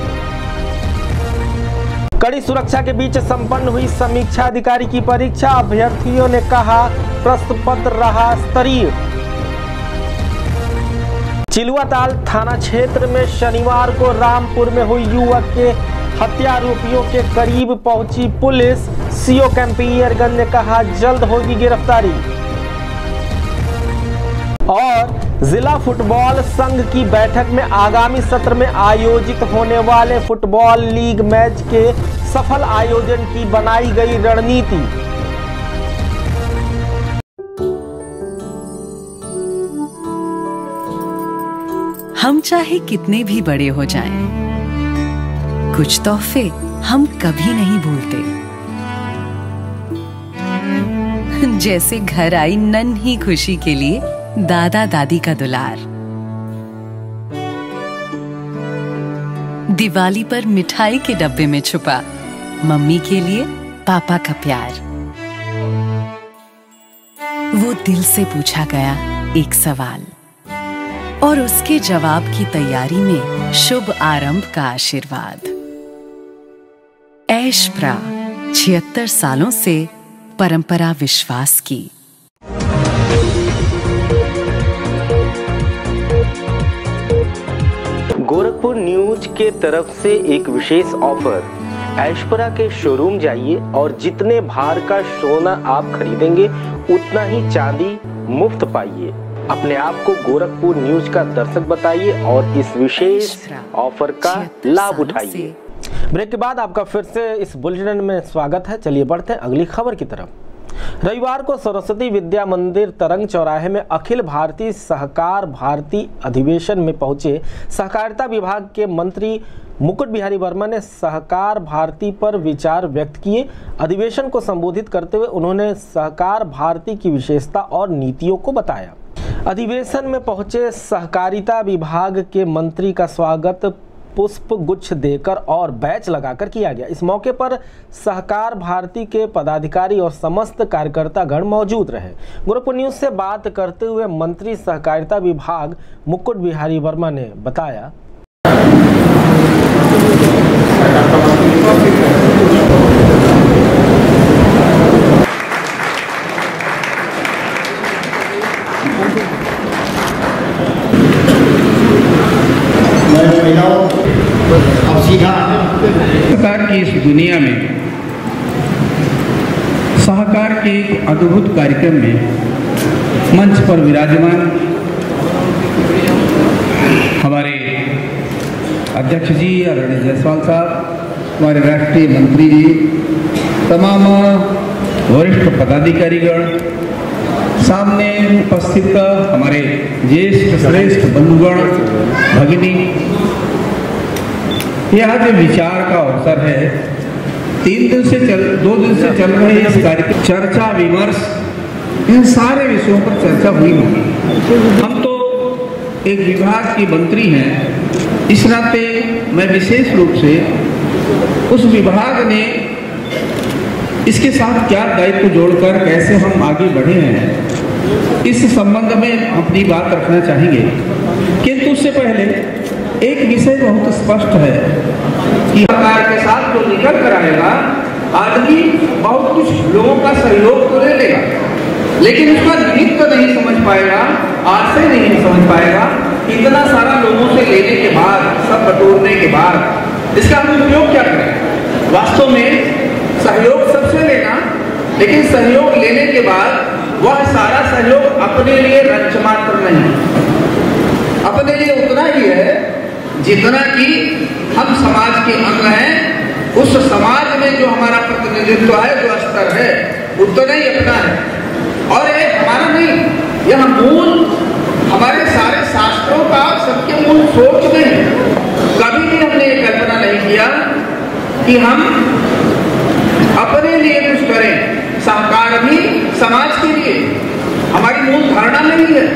कड़ी सुरक्षा के बीच संपन्न हुई समीक्षा अधिकारी की परीक्षा, अभ्यर्थियों ने कहा प्रश्न पत्र रहा स्तरीय। चिलुआताल थाना क्षेत्र में शनिवार को रामपुर में हुई युवक के हत्या आरोपियों के करीब पहुंची पुलिस, सीओ कैंपियरगंज ने कहा जल्द होगी गिरफ्तारी। और जिला फुटबॉल संघ की बैठक में आगामी सत्र में आयोजित होने वाले फुटबॉल लीग मैच के सफल आयोजन की बनाई गई रणनीति। हम चाहे कितने भी बड़े हो जाएं, कुछ तोहफे हम कभी नहीं भूलते। जैसे घर आई नन्ही खुशी के लिए दादा दादी का दुलार, दिवाली पर मिठाई के डब्बे में छुपा मम्मी के लिए पापा का प्यार, वो दिल से पूछा गया एक सवाल और उसके जवाब की तैयारी में शुभ आरंभ का आशीर्वाद। ऐश प्रा छिहत्तर सालों से परंपरा विश्वास की। गोरखपुर न्यूज के तरफ से एक विशेष ऑफर, ऐश्वर्या के शोरूम जाइए और जितने भार का सोना आप खरीदेंगे उतना ही चांदी मुफ्त पाइए। अपने आप को गोरखपुर न्यूज का दर्शक बताइए और इस विशेष ऑफर का लाभ उठाइए। ब्रेक के बाद आपका फिर से इस बुलेटिन में स्वागत है। चलिए बढ़ते हैं अगली खबर की तरफ। रविवार को सरस्वती विद्या मंदिर तरंग चौराहे में अखिल भारतीय सहकार भारती अधिवेशन में पहुंचे सहकारिता विभाग के मंत्री मुकुट बिहारी वर्मा ने सहकार भारती पर विचार व्यक्त किए। अधिवेशन को संबोधित करते हुए उन्होंने सहकार भारती की विशेषता और नीतियों को बताया। अधिवेशन में पहुंचे सहकारिता विभाग के मंत्री का स्वागत पुष्प गुच्छ देकर और बैच लगाकर किया गया। इस मौके पर सहकार भारती के पदाधिकारी और समस्त कार्यकर्तागण मौजूद रहे। गोरखपुर न्यूज से बात करते हुए मंत्री सहकारिता विभाग मुकुट बिहारी वर्मा ने बताया, अब सीधा सहकार की इस दुनिया में सहकार के एक अद्भुत कार्यक्रम में मंच पर विराजमान हमारे अध्यक्ष जी आदरणीय जायसवाल साहब, हमारे राष्ट्रीय मंत्री जी, तमाम वरिष्ठ पदाधिकारीगण, सामने उपस्थित हमारे ज्येष्ठ श्रेष्ठ बंधुगण, भगिनी, यह आज विचार का अवसर है। तीन दिन से चल दो दिन से चल रहे इस कार्यक्रम चर्चा विमर्श, इन सारे विषयों पर चर्चा हुई होगी। हम तो एक विभाग की मंत्री हैं, इस नाते मैं विशेष रूप से उस विभाग ने इसके साथ क्या दायित्व जोड़कर कैसे हम आगे बढ़े हैं, इस संबंध में अपनी बात रखना चाहेंगे। किंतु उससे पहले एक विषय बहुत स्पष्ट है कि सरकार के साथ जो निकल कर आएगा, आदमी बहुत कुछ लोगों का सहयोग तो ले लेगा, लेकिन उसका निमित्त तो नहीं समझ पाएगा, आशय नहीं समझ पाएगा। इतना सारा लोगों से लेने के बाद, सब बटोरने के बाद इसका हम उपयोग क्या करें? वास्तव में सहयोग सबसे लेना, लेकिन सहयोग लेने के बाद वह सारा सहयोग अपने लिए रंच मात्र नहीं, अपने लिए उतना ही है जितना कि हम समाज के अंग हैं, उस समाज में जो हमारा प्रतिनिधित्व है, जो स्तर है, उतना ही अपना है। और ये हमारा नहीं, यह मूल हमारे सारे शास्त्रों का सबके मूल सोच में है। कभी भी हमने ये कल्पना नहीं किया कि हम अपने लिए कुछ करें, सहकार भी समाज के लिए हमारी मूल धारणा नहीं है।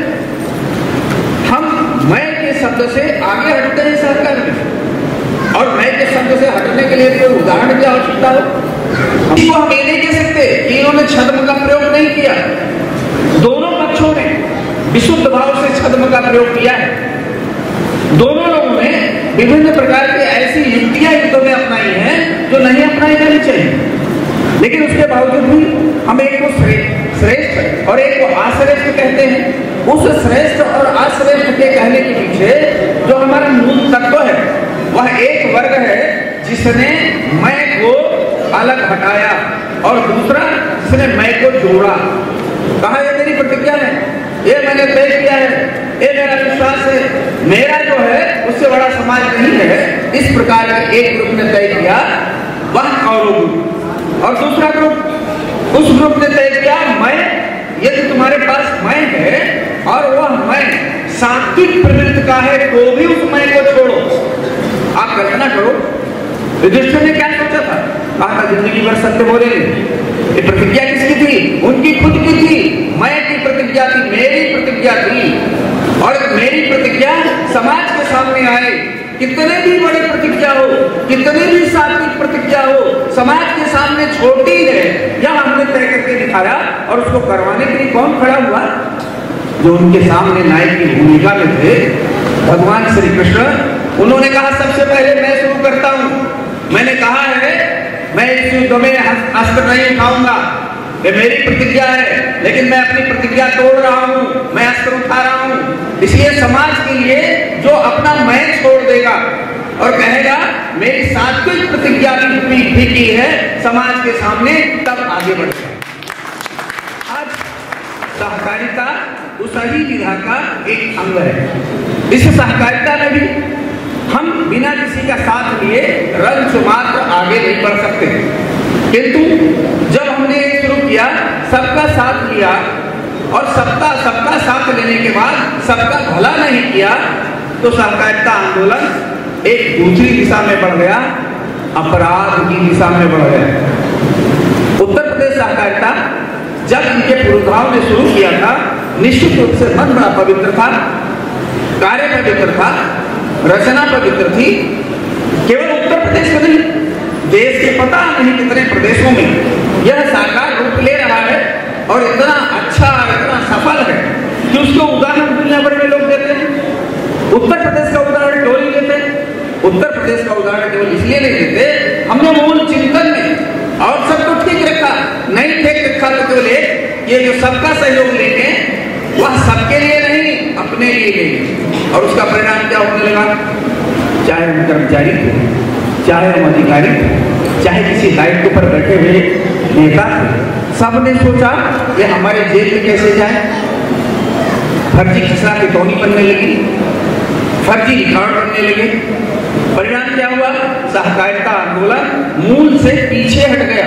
हम मैं के शब्द से आगे हटते हैं सहकार में, और मैं के शब्द से हटने के लिए कोई उदाहरण की आवश्यकता हो, इसको हम ये नहीं कह सकते कि इन्होंने छद्म का प्रयोग नहीं किया। दोनों पक्षों ने विशुद्ध भाव से छद्म का प्रयोग किया है। दोनों लोगों ने विभिन्न प्रकार की ऐसी युक्तियां युद्ध में अपनाई हैं जो नहीं अपनाई जानी चाहिए, लेकिन उसके बावजूद भी हम एक को श्रेष्ठ और एक को अश्रेष्ठ कहते हैं। उस श्रेष्ठ और अश्रेष्ठ के कहने के पीछे जो हमारा मूल तत्व है, वह एक वर्ग है जिसने मैं को अलग हटाया और दूसरा जिसने मैं को जोड़ा। कहा ये मेरी प्रतिज्ञा है, ये मैंने तय किया है, ये मेरा विश्वास है, मेरा जो है उससे बड़ा समाज नहीं है। इस प्रकार का एक ग्रुप ने तय किया, वह कौरव ग्रुप, और दूसरा ग्रुप उस ग्रुप ने तय किया मैं, यदि तुम्हारे पास मैं है और वह मैं सात्विक प्रवृत्ति का है तो भी उस मैं को छोड़ो। आप कल्पना करो, युधिष्ठिर ने क्या सोचा था? कहा था जिंदगी भर सत्य बोलेंगे। ये प्रतिज्ञा किसकी थी? उनकी खुद की थी। मैं की प्रतिज्ञा थी, मेरी प्रतिज्ञा थी, और मेरी प्रतिज्ञा समाज के सामने आए। कितने भी बड़ी प्रतिज्ञा हो, कितनी भी सात्विक प्रतिज्ञा हो, समाज के सामने छोटी है, यह हमने तय करके दिखाया। और उसको करवाने के लिए कौन खड़ा हुआ? जो उनके सामने नायक की भूमिका में थे, भगवान श्री कृष्ण। उन्होंने कहा सबसे पहले मैं शुरू करता हूं। मैंने कहा है मैं इस युद्ध में अस्त्र नहीं उठाऊंगा, ये मेरी प्रतिज्ञा है, लेकिन मैं अपनी प्रतिज्ञा तोड़ रहा हूं, मैं अस्त्र उठा रहा हूं। इसलिए समाज के लिए जो अपना मैं छोड़ देगा और कहेगा मेरी सात्विक प्रतिज्ञा भी की है समाज के सामने, तब आगे बढ़ेगा। आज सहकारिता उस ही विधा का एक अंग है। इस सहकारिता में भी हम बिना किसी का साथ लिए रंच मात्र आगे नहीं बढ़ सकते, किंतु जब हमने शुरू किया, सबका साथ लिया और सबका सबका साथ लेने के बाद सबका भला नहीं किया, तो सहकारिता आंदोलन एक दूसरी दिशा में बढ़ गया, अपराध की दिशा में बढ़ गया। उत्तर प्रदेश सहकारिता जब इनके पुरोधाओं ने शुरू किया था, निश्चित रूप से मन बड़ा पवित्र था, कार्य पवित्र था, रचना पवित्र थी। केवल उत्तर प्रदेश में नहीं, देश के पता नहीं कितने प्रदेशों में यह साकार रूप ले रहा है और इतना अच्छा, इतना सफल है कि उसको उदाहरण दुनिया भर में लोग देते हैं। उत्तर प्रदेश का उदाहरण क्यों नहीं लेते? उत्तर प्रदेश का उदाहरण केवल इसलिए नहीं देते, हमने मूल चिंतन में और सब तो ठीक रखा, नहीं ठीक रखा तो केवल एक, ये जो सबका सहयोग लेंगे वह सबके लिए नहीं, अपने लिए लेंगे। और उसका परिणाम क्या होने लगा? चाहे हम कर्मचारी थे, चाहे हम अधिकारी थे, चाहे किसी दायित्व पर बैठे हुए नेता थे, सबने सोचा कि हमारे जेल में कैसे जाए। फर्जी खिसरा की टोनी बनने लगी, फर्जी रिकॉर्ड बनने लगे। परिणाम क्या हुआ? सहकारिता आंदोलन मूल से पीछे हट गया।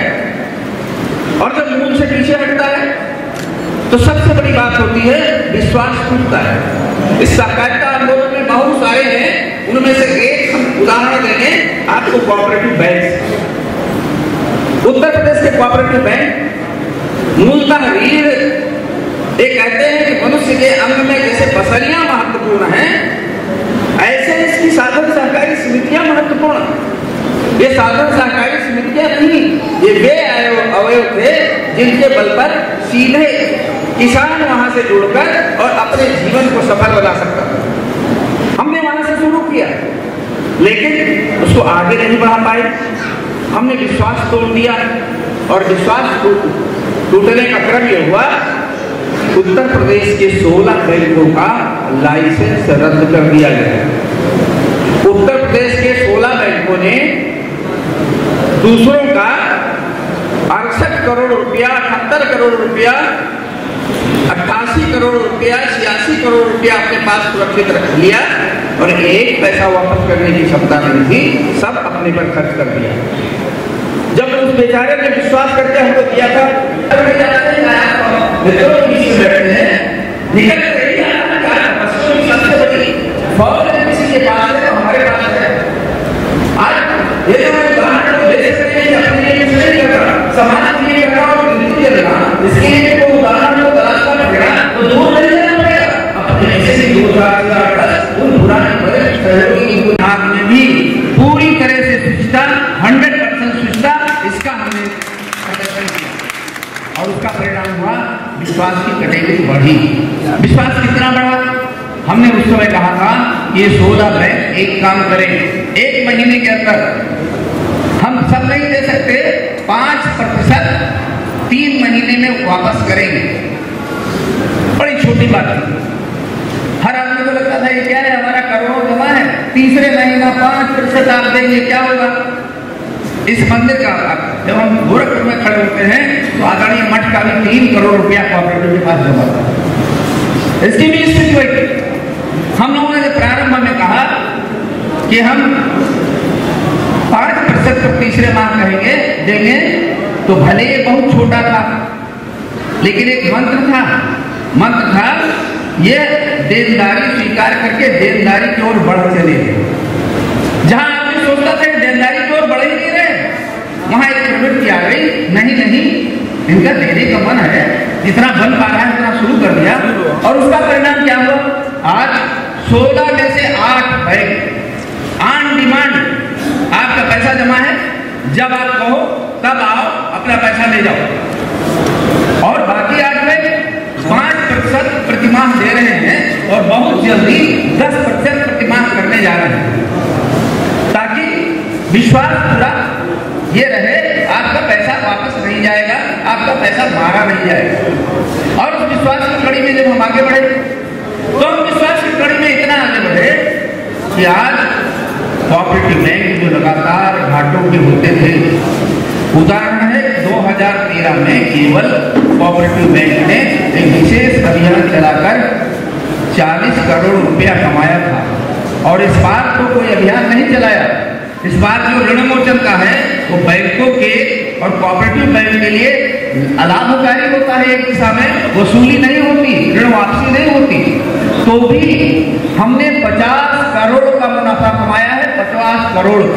और जब मूल से पीछे हटता है तो सबसे बड़ी बात होती है विश्वास टूटता है। इस सहकारिता आंदोलन में बहुत सारे हैं, उनमें से एक हम उदाहरण देंगे आपको, कोऑपरेटिव बैंक। उत्तर प्रदेश के कोऑपरेटिव बैंक मूलतः रीढ़, ये कहते हैं कि मनुष्य के अंग में जैसे पसलियां महत्वपूर्ण हैं, ऐसे इसकी साधन सहकारी समितियां महत्वपूर्ण। ये साधन सहकारी समितियां नहीं, ये वे अवयव थे जिनके बल पर सीधे किसान वहां से जुड़कर और अपने जीवन को सफल बना सकता था। हमने वहां से शुरू किया, लेकिन उसको आगे नहीं बढ़ा पाए। हमने विश्वास तोड़ दिया और विश्वास टूटने का क्रम यह हुआ, उत्तर प्रदेश के सोलह बैंकों का लाइसेंस रद्द कर दिया गया। उत्तर प्रदेश के सोलह बैंकों ने दूसरों का अड़सठ करोड़ रुपया, अठहत्तर करोड़ रुपया, अट्ठासी करोड़ रुपया, छियासी करोड़ रुपया अपने पास सुरक्षित रख लिया और एक पैसा वापस करने की क्षमता नहीं थी, सब अपने पर खर्च कर दिया। जब उस बेचारे ने विश्वास करके हमको दिया था, सबसे बड़ी फौज किसी के पास है, हमारे पास है। आज ये जो उदाहरण को दे सकते हैं, अपने लिए कुछ नहीं कर रहा, समाज के लिए कर रहा और नीति कर रहा, इसके लिए कोई उदाहरण को तलाशना पड़ेगा, तो दूर नहीं जाना पड़ेगा। अपने ऐसे ही दूर का उन पुराने बड़े सहयोगी की हाथ में भी पूरी तरह से सुचिता, हंड्रेड परसेंट सुचिता, इसका हमने प्रदर्शन किया और उसका परिणाम हुआ विश्वास की कैटेगरी बढ़ी। विश्वास कितना बढ़ा? हमने उस समय कहा था ये सोलह बैंक एक काम करें, एक महीने के अंदर हम सब नहीं दे सकते, पांच प्रतिशत तीन महीने में वापस करेंगे। बड़ी छोटी बात है, हर आदमी को लगता था ये क्या है, हमारा करोड़ों जमा है, तीसरे महीना पांच प्रतिशत आप देंगे, क्या होगा? इस मंदिर का जब हम गोरखपुर में खड़े होते हैं तो आदरणीय मठ का भी तीन करोड़ रुपया कोऑपरेटिव के पास जमा था। इसकी भी स्थिति हुई। हम लोगों ने प्रारंभ में कहा कि हम पांच प्रतिशत तीसरे माह कहेंगे देंगे, तो भले ये बहुत छोटा था, लेकिन एक मंत्र था, मंत्र था ये देनदारी स्वीकार करके देनदारी की ओर बढ़ चले। जहां आदमी सोचता था देनदारी की ओर बढ़ ही नहीं रहे, वहां एक प्रवृत्ति आ गई, नहीं नहीं इनका देने का मन है, जितना बन पा रहा है उतना शुरू कर दिया। और उसका परिणाम क्या हुआ? आज सोलह में से आठ बैंक ऑन डिमांड, आपका पैसा जमा है, जब आप कहो तब आओ अपना पैसा ले जाओ। और बाकी आठ बैंक पांच प्रतिशत प्रतिमाह दे रहे हैं और बहुत जल्दी दस प्रतिशत प्रतिमाह करने जा रहे हैं, ताकि विश्वास पूरा ये रहे आपका पैसा वापस नहीं जाएगा, आपका पैसा मारा नहीं जाएगा। और उस विश्वास की कड़ी में जब हम आगे बढ़े तो हम विश्वास की कड़ी में इतना आगे बढ़े कि आज कोऑपरेटिव बैंक जो लगातार घाटों के होते थे, उदाहरण है दो हज़ार तेरह में केवल कोऑपरेटिव बैंक ने एक विशेष अभियान चलाकर चालीस करोड़ रुपया कमाया था। और इस बार तो कोई अभियान नहीं चलाया, इस बार जो ऋण मोचन का है वो बैंकों के और कोऑपरेटिव बैंक के लिए अलाभकारी होता है, एक दिशा में वसूली नहीं होती, ऋण वापसी नहीं होती, तो भी हमने पचास करोड़ का मुनाफा कमाया है, पचास करोड़ का।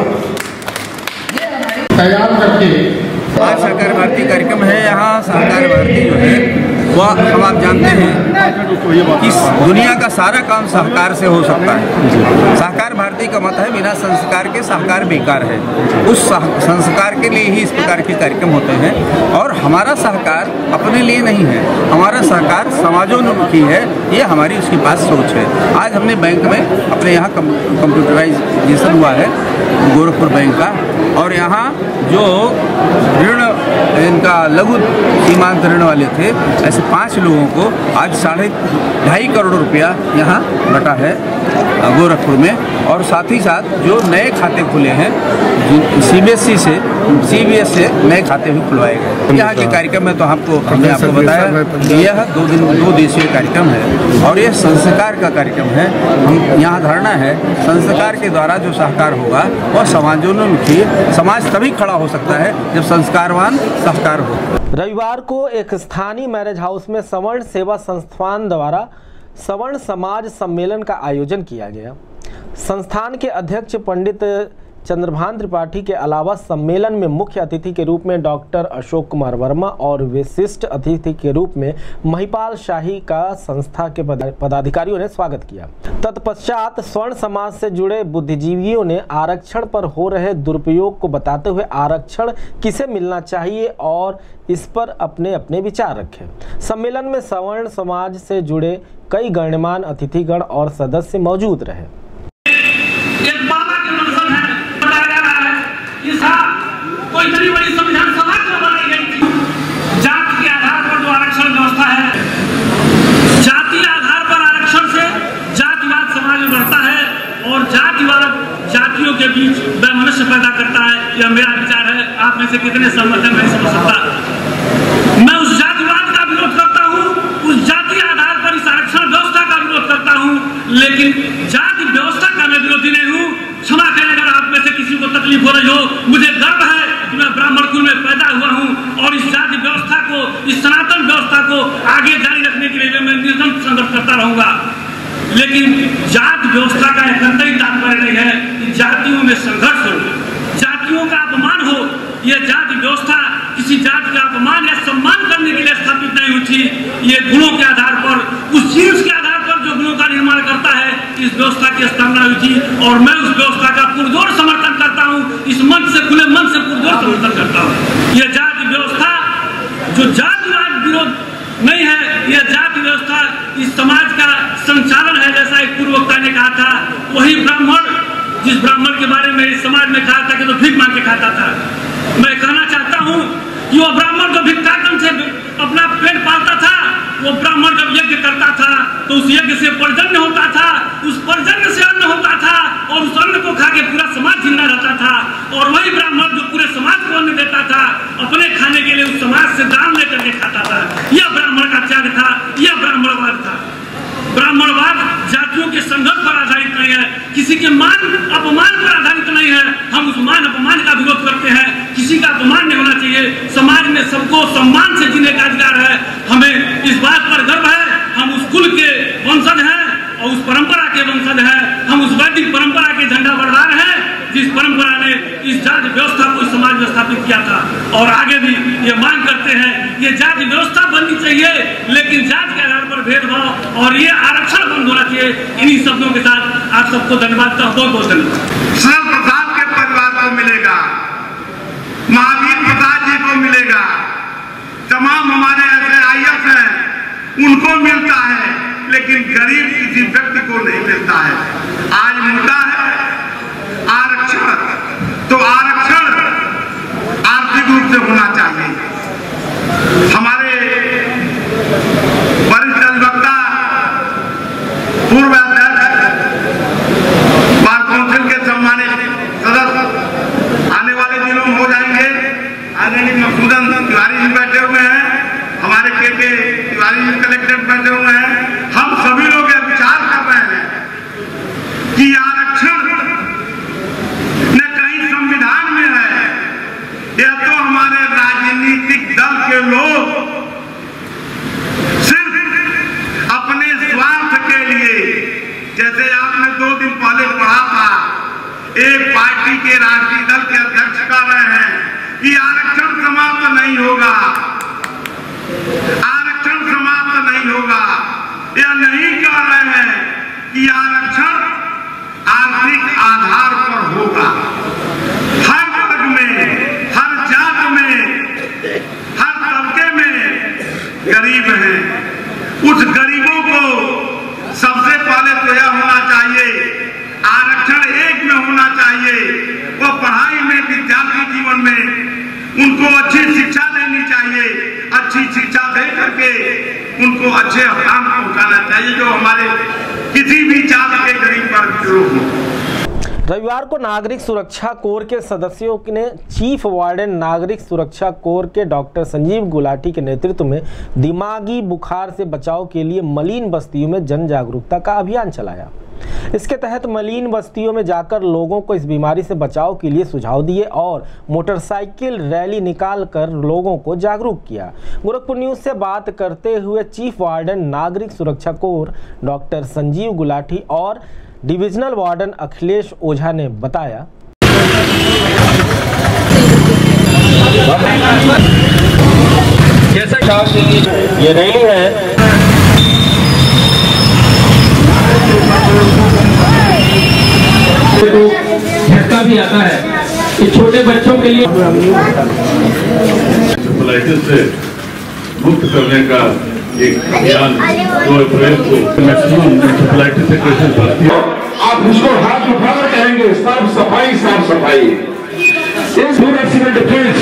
ये हमारी तैयार करके आज सहकार भारती कार्यक्रम है। यहाँ सहकार भारती जो है वह हम आप जानते हैं है कि दुनिया का सारा काम सहकार से हो सकता है। सहकार भारतीय का मत है, बिना संस्कार के सहकार बेकार है। उस संस्कार के लिए ही इस प्रकार के कार्यक्रम होते हैं। और हमारा सहकार अपने लिए नहीं है, हमारा सहकार समाजोन्मुखी है, ये हमारी उसके पास सोच है। आज हमने बैंक में अपने यहाँ कंप्यूटराइजेशन हुआ है गोरखपुर बैंक का, और यहाँ जो ऋण इनका लघु सीमांत ऋण वाले थे, ऐसे पाँच लोगों को आज साढ़े ढाई करोड़ रुपया यहाँ बटा है गोरखपुर में। और साथ ही साथ जो नए खाते खुले हैं सीबीएसई से सीबीएस से नए खाते भी खुलवाए गए। यहाँ के कार्यक्रम में तो आपको हमने आपको बताया कि यह दो दिन दो दिवसीय कार्यक्रम है और यह संस्कार का कार्यक्रम है। हम यहाँ धारणा है संस्कार के द्वारा जो सहकार होगा वह समाजोन्मुखी समाज तभी खड़ा हो सकता है जब संस्कारवान सहकार हो। रविवार को एक स्थानीय मैरिज हाउस में सवर्ण सेवा संस्थान द्वारा सवर्ण समाज सम्मेलन का आयोजन किया गया। संस्थान के अध्यक्ष पंडित चंद्रभान त्रिपाठी के अलावा सम्मेलन में मुख्य अतिथि के रूप में डॉक्टर अशोक कुमार वर्मा और विशिष्ट अतिथि के रूप में महिपाल शाही का संस्था के पदाधिकारियों ने स्वागत किया। तत्पश्चात स्वर्ण समाज से जुड़े बुद्धिजीवियों ने आरक्षण पर हो रहे दुरुपयोग को बताते हुए आरक्षण किसे मिलना चाहिए और इस पर अपने अपने विचार रखे। सम्मेलन में सवर्ण समाज से जुड़े कई गणमान्य अतिथिगण और सदस्य मौजूद रहे। कोई इतनी बड़ी संविधान सभा क्यों बनाई गई थी? जाति के आधार पर जो आरक्षण व्यवस्था है, जाति आधार पर आरक्षण से जातिवाद समाज में बढ़ता है और जातिवाद जातियों के बीच वैमनस्य पैदा करता है। यह मेरा विचार है, आप में से कितने सहमत हैं मैं समझ सकता। मैं उस जातिवाद का विरोध करता हूँ, उस जाति आधार पर इस आरक्षण व्यवस्था का विरोध करता हूँ, लेकिन जाति व्यवस्था का मैं विरोधी नहीं हूँ। क्षमा करें अगर आप में से किसी को तकलीफ हो रही हो, मुझे गर्व है कि मैं ब्राह्मण कुल में पैदा हुआ हूं और इस जाति व्यवस्था को, इस सनातन व्यवस्था को आगे जारी रखने के लिए मैं निर्दम संघर्ष करता रहूंगा। लेकिन जाति व्यवस्था का एक कतई तात्पर्य नहीं है कि जातियों में संघर्ष हो, जातियों का अपमान हो। यह जाति व्यवस्था किसी जाति का अपमान या सम्मान करने के लिए स्थापित नहीं हुई थी। ये गुणों के आधार पर, उस चीज के आधार पर जो गुणों का निर्माण करता है, इस व्यवस्था की स्थापना हुई थी और मैं उस व्यवस्था का पुरजोर समर्थन करता हूं। इस मंच से, खुले मन से पुरजोर समर्थन करता हूं। यह जाति व्यवस्था जो जातिवाद विरोध नहीं है, यह जाति व्यवस्था इस समाज का संचालन है। जैसा एक पूर्व वक्ता ने कहा था, वही ब्राह्मण जिस ब्राह्मण के बारे में इस समाज में कहा था कि तो भीख मांग के खाता था। मैं कहना चाहता हूं कि वो ब्राह्मण जो भिक्षाटन से अपना पेट पालता था, वो ब्राह्मण जब यज्ञ करता था तो उस यज्ञ से पर्जन्य होता था, उस पर्जन्य से अन्न होता था और उस अन्न को खा के पूरा समाज जिंदा रहता था। और वही ब्राह्मण जो पूरे समाज को अन्न देता था, अपने खाने के लिए उस समाज से दान लेकर के खाता था। यह ब्राह्मण का त्याग था, यह ब्राह्मणवाद था। ब्राह्मणवाद जातियों के संघर्ष पर आधारित नहीं है, किसी के मान अपमान पर आधारित नहीं है। हम उस मान अपमान का विरोध करते हैं, किसी का अपमान नहीं होना चाहिए। समाज में सबको सम्मान से जीने का अधिकार है। हमें इस बात पर गर्व है, हम उस कुल के वंशज हैं और उस परंपरा के वंशज हैं। हम उस वैदिक परंपरा के झंडा बरदार हैं जिस परंपरा ने इस जाति व्यवस्था को इस समाज में स्थापित किया था। और आगे भी ये मांग करते हैं, ये जाति व्यवस्था बननी चाहिए, लेकिन जाति के आधार पर भेदभाव और ये आरक्षण बंद होना चाहिए। इन्हीं शब्दों के साथ आप सबको धन्यवाद का बहुत बहुत धन्यवाद। सर प्रसाद के परिवार को मिलेगा, महावीर प्रसाद जी को मिलेगा, तमाम हमारे ऐसे आई एफ हैं उनको मिलता है, लेकिन गरीब किसी व्यक्ति को नहीं मिलता है। आज मुद्दा है आरक्षण, तो आरक्षण आर्थिक रूप से होना चाहिए। हमारे वरिष्ठ अधिवक्ता पूर्व अध्यक्ष बार काउंसिल के सम्मानित सदस्य आने वाले दिनों में हो जाएंगे। आदरणीय मकसूदन तिवारी जी बैठे हुए हैं, हमारे के के तिवारी जी कलेक्टर बैठे हुए हैं। हम सभी लोग यह विचार कर रहे हैं कि आरक्षण न कहीं संविधान में है, यह तो हमारे राजनीतिक दल के लोग सिर्फ अपने स्वार्थ के लिए, जैसे आपने दो दिन पहले पढ़ा था, एक पार्टी के राष्ट्रीय दल के अध्यक्ष कह रहे हैं कि आरक्षण समाप्त नहीं होगा, आरक्षण समाप्त नहीं होगा। यह नहीं कह रहे हैं कि आरक्षण आर्थिक आधार पर होगा। हर वर्ग में, हर जात में, हर तबके में गरीब हैं। उस गरीबों को सबसे पहले तो यह होना चाहिए, आरक्षण एक में होना चाहिए। वो पढ़ाई में, विद्यार्थी जीवन में उनको अच्छी शिक्षा देनी चाहिए। अच्छी शिक्षा दे करके उनको अच्छे काम पहुंचाना चाहिए, जो हमारे किसी भी जात के गरीब वर्ग के लोग हों। रविवार को नागरिक सुरक्षा कोर के सदस्यों ने चीफ वार्डन नागरिक सुरक्षा कोर के डॉक्टर संजीव गुलाटी के नेतृत्व में दिमागी बुखार से बचाव के लिए मलिन बस्तियों में जन जागरूकता का अभियान चलाया। इसके तहत मलिन बस्तियों में जाकर लोगों को इस बीमारी से बचाव के लिए सुझाव दिए और मोटरसाइकिल रैली निकालकर लोगों को जागरूक किया। गोरखपुर न्यूज से बात करते हुए चीफ वार्डन नागरिक सुरक्षा कोर डॉक्टर संजीव गुलाटी और डिविजनल वार्डन अखिलेश ओझा ने बताया, जैसा ये रैली है तो झटका भी आता है कि छोटे बच्चों के लिए एंसेफेलाइटिस से मुक्त करने का एक अभियान दो अप्रैल को मैक्सिमम एंसेफेलाइटिस से कैसे भर्ती है। आप उसको हाथ उठाकर कहेंगे साफ सफाई, साफ सफाई। सिविल डिफेंस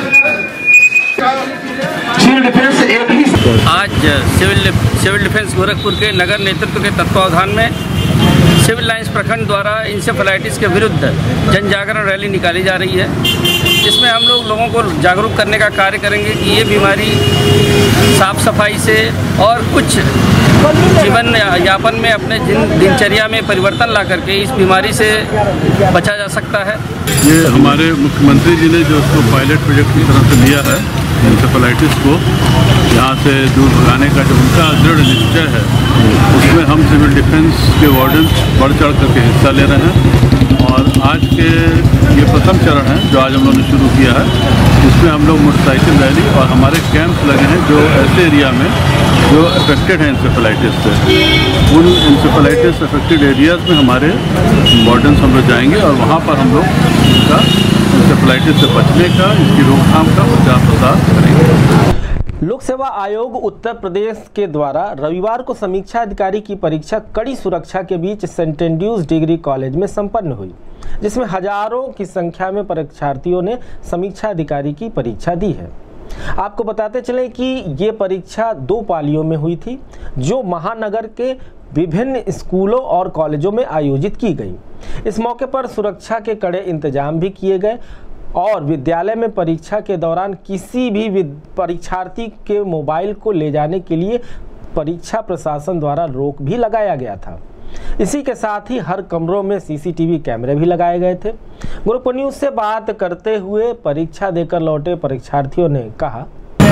सिविल डिफेंस एक ही आज सिविल सिविल डिफेंस गोरखपुर के नगर नेतृत्व के तत्वावधान में सिविल लाइंस प्रखंड द्वारा इंसेफेलाइटिस के विरुद्ध जन जागरण रैली निकाली जा रही है। इसमें हम लोग लोगों को जागरूक करने का कार्य करेंगे कि ये बीमारी साफ सफाई से और कुछ जीवन यापन में अपने दिनचर्या में परिवर्तन ला करके इस बीमारी से बचा जा सकता है। ये हमारे मुख्यमंत्री जी ने जो उसको पायलट प्रोजेक्ट की तरफ से लिया है, इंसेफेलाइटिस को यहाँ से दूर भगाने का जो उनका दृढ़ निश्चय है, उसमें हम सिविल डिफेंस के वार्डन बढ़ चढ़ करके हिस्सा ले रहे हैं। और आज के ये प्रथम चरण है जो आज हम लोगों ने शुरू किया है, इसमें हम लोग मोटरसाइकिल रैली और हमारे कैंप्स लगे हैं जो ऐसे एरिया में जो अफेक्टेड हैं इंसेफेलाइटिस से। उन इंसेफेलाइटिस अफेक्टेड एरियाज़ में हमारे वार्डन्स हम लोग जाएंगे और वहाँ पर हम लोग इसका इंसेफेलाइटिस से बचने का, इसकी रोकथाम का प्रचार प्रसार करेंगे। लोक सेवा आयोग उत्तर प्रदेश के द्वारा रविवार को समीक्षा अधिकारी की परीक्षा कड़ी सुरक्षा के बीच सेंट एंड्रयूज डिग्री कॉलेज में संपन्न हुई, जिसमें हजारों की संख्या में परीक्षार्थियों ने समीक्षा अधिकारी की परीक्षा दी है। आपको बताते चलें कि ये परीक्षा दो पालियों में हुई थी, जो महानगर के विभिन्न स्कूलों और कॉलेजों में आयोजित की गई। इस मौके पर सुरक्षा के कड़े इंतजाम भी किए गए और विद्यालय में परीक्षा के दौरान किसी भी परीक्षार्थी के मोबाइल को ले जाने के लिए परीक्षा प्रशासन द्वारा रोक भी लगाया गया था। इसी के साथ ही हर कमरों में सीसीटीवी कैमरे भी लगाए गए थे। गोरखपुर न्यूज से बात करते हुए परीक्षा देकर लौटे परीक्षार्थियों ने कहा,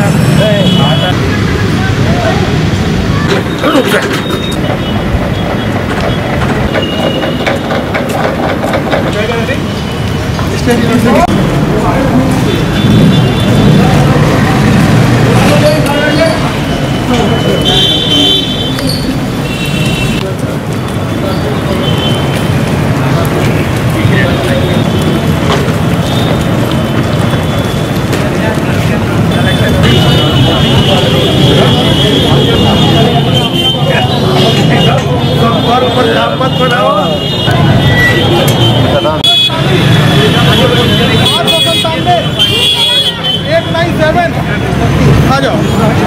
आ जाओ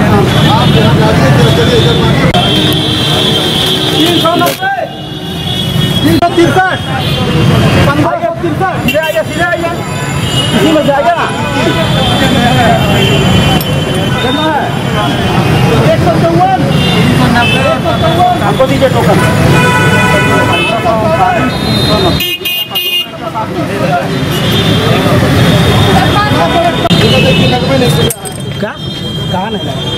तीन सौ नब्बे तीन सौ तिरसठ पंद्रह सौ तिरसठ सीधे आइए सीधे आइए इसी में जाएगा कितना है एक सौ चौवन तीन सौ नब्बे एक सौ चौवन हमको दीजिए टोकन क्या कहाँ नहीं लगा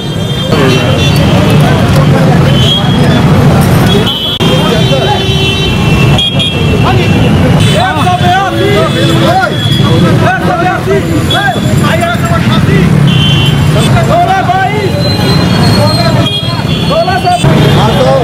सोलह बाईस सोलह सौ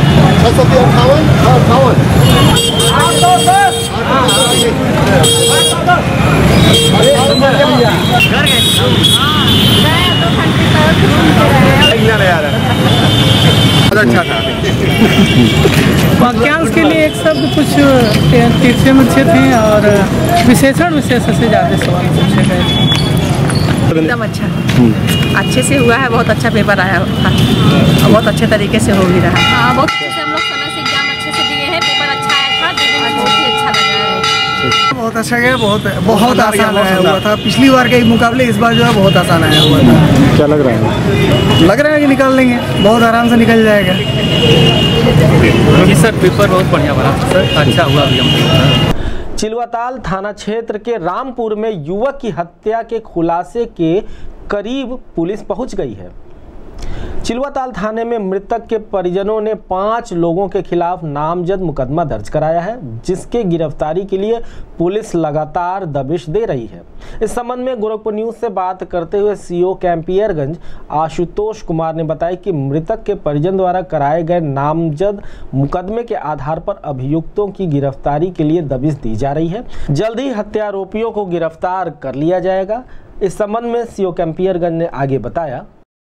अच्छे में अच्छे थे और विशेषण विशेष से ज़्यादा सवाल पूछे गए थे। एकदम अच्छा अच्छे से हुआ है, बहुत अच्छा पेपर आया था और बहुत अच्छे तरीके से हो भी रहा है। हाँ, बहुत अच्छे से हम लोग समय से एग्जाम अच्छे से दिए हैं, पेपर अच्छा आया था, देने में बहुत ही अच्छा लगा है। बहुत अच्छा गया, बहुत बहुत आसान आया हुआ था पिछली बार के मुकाबले, इस बार जो है बहुत आसान आया हुआ था। क्या लग रहा है? लग रहा है कि निकाल लेंगे, बहुत आराम से निकल जाएगा। जी सर, पेपर बहुत बढ़िया बना सर, अच्छा हुआ अभी हम। चिलवाताल थाना क्षेत्र के रामपुर में युवक की हत्या के खुलासे के करीब पुलिस पहुंच गई है। चिलवाताल थाने में मृतक के परिजनों ने पांच लोगों के खिलाफ नामजद मुकदमा दर्ज कराया है, जिसके गिरफ्तारी के लिए पुलिस लगातार दबिश दे रही है। इस संबंध में गोरखपुर न्यूज से बात करते हुए सीओ कैंपियरगंज आशुतोष कुमार ने बताया कि मृतक के परिजन द्वारा कराए गए नामजद मुकदमे के आधार पर अभियुक्तों की गिरफ्तारी के लिए दबिश दी जा रही है। जल्द ही हत्यारोपियों को गिरफ्तार कर लिया जाएगा। इस संबंध में सीओ कैंपियरगंज ने आगे बताया।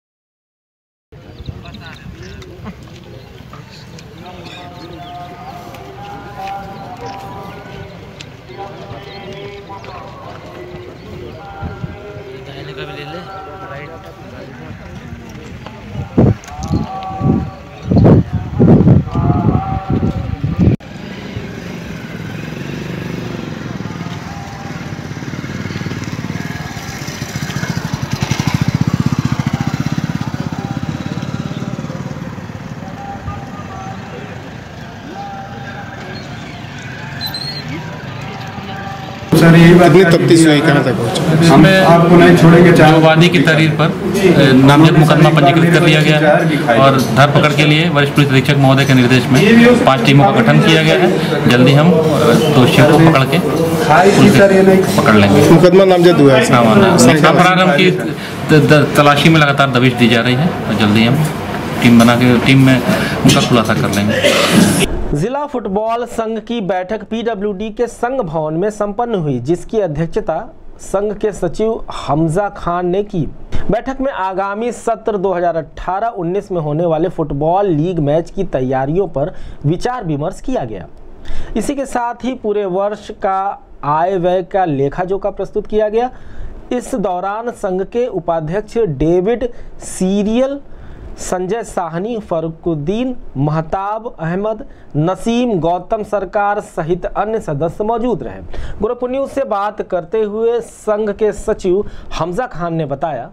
सर यही बात तफ्तीश हुई कहाँ तक पहुँची? हम आपको नहीं छोड़ेंगे। जो वादी की तहरीर पर नामजद मुकदमा पंजीकृत कर लिया गया है और धरपकड़ के लिए वरिष्ठ पुलिस अधीक्षक महोदय के निर्देश में पांच टीमों का गठन किया गया है। जल्दी हम दोषियों को पकड़ के पकड़ लेंगे। मुकदमा नामजद हुआ है। अपराध की तलाशी में लगातार दबिश दी जा रही है और जल्दी हम टीम बना के टीम में उनका खुलासा कर लेंगे। जिला फुटबॉल संघ की बैठक पीडब्ल्यूडी के संघ भवन में संपन्न हुई, जिसकी अध्यक्षता संघ के सचिव हमजा खान ने की। बैठक में आगामी सत्र दो हज़ार अठारह उन्नीस में होने वाले फुटबॉल लीग मैच की तैयारियों पर विचार विमर्श किया गया। इसी के साथ ही पूरे वर्ष का आय व्यय का लेखा जोखा प्रस्तुत किया गया। इस दौरान संघ के उपाध्यक्ष डेविड सीरियल, संजय साहनी, फरुकुद्दीन, महताब अहमद, नसीम, गौतम सरकार सहित अन्य सदस्य मौजूद रहे। गोरखपुर न्यूज से बात करते हुए संघ के सचिव हमजा खान ने बताया।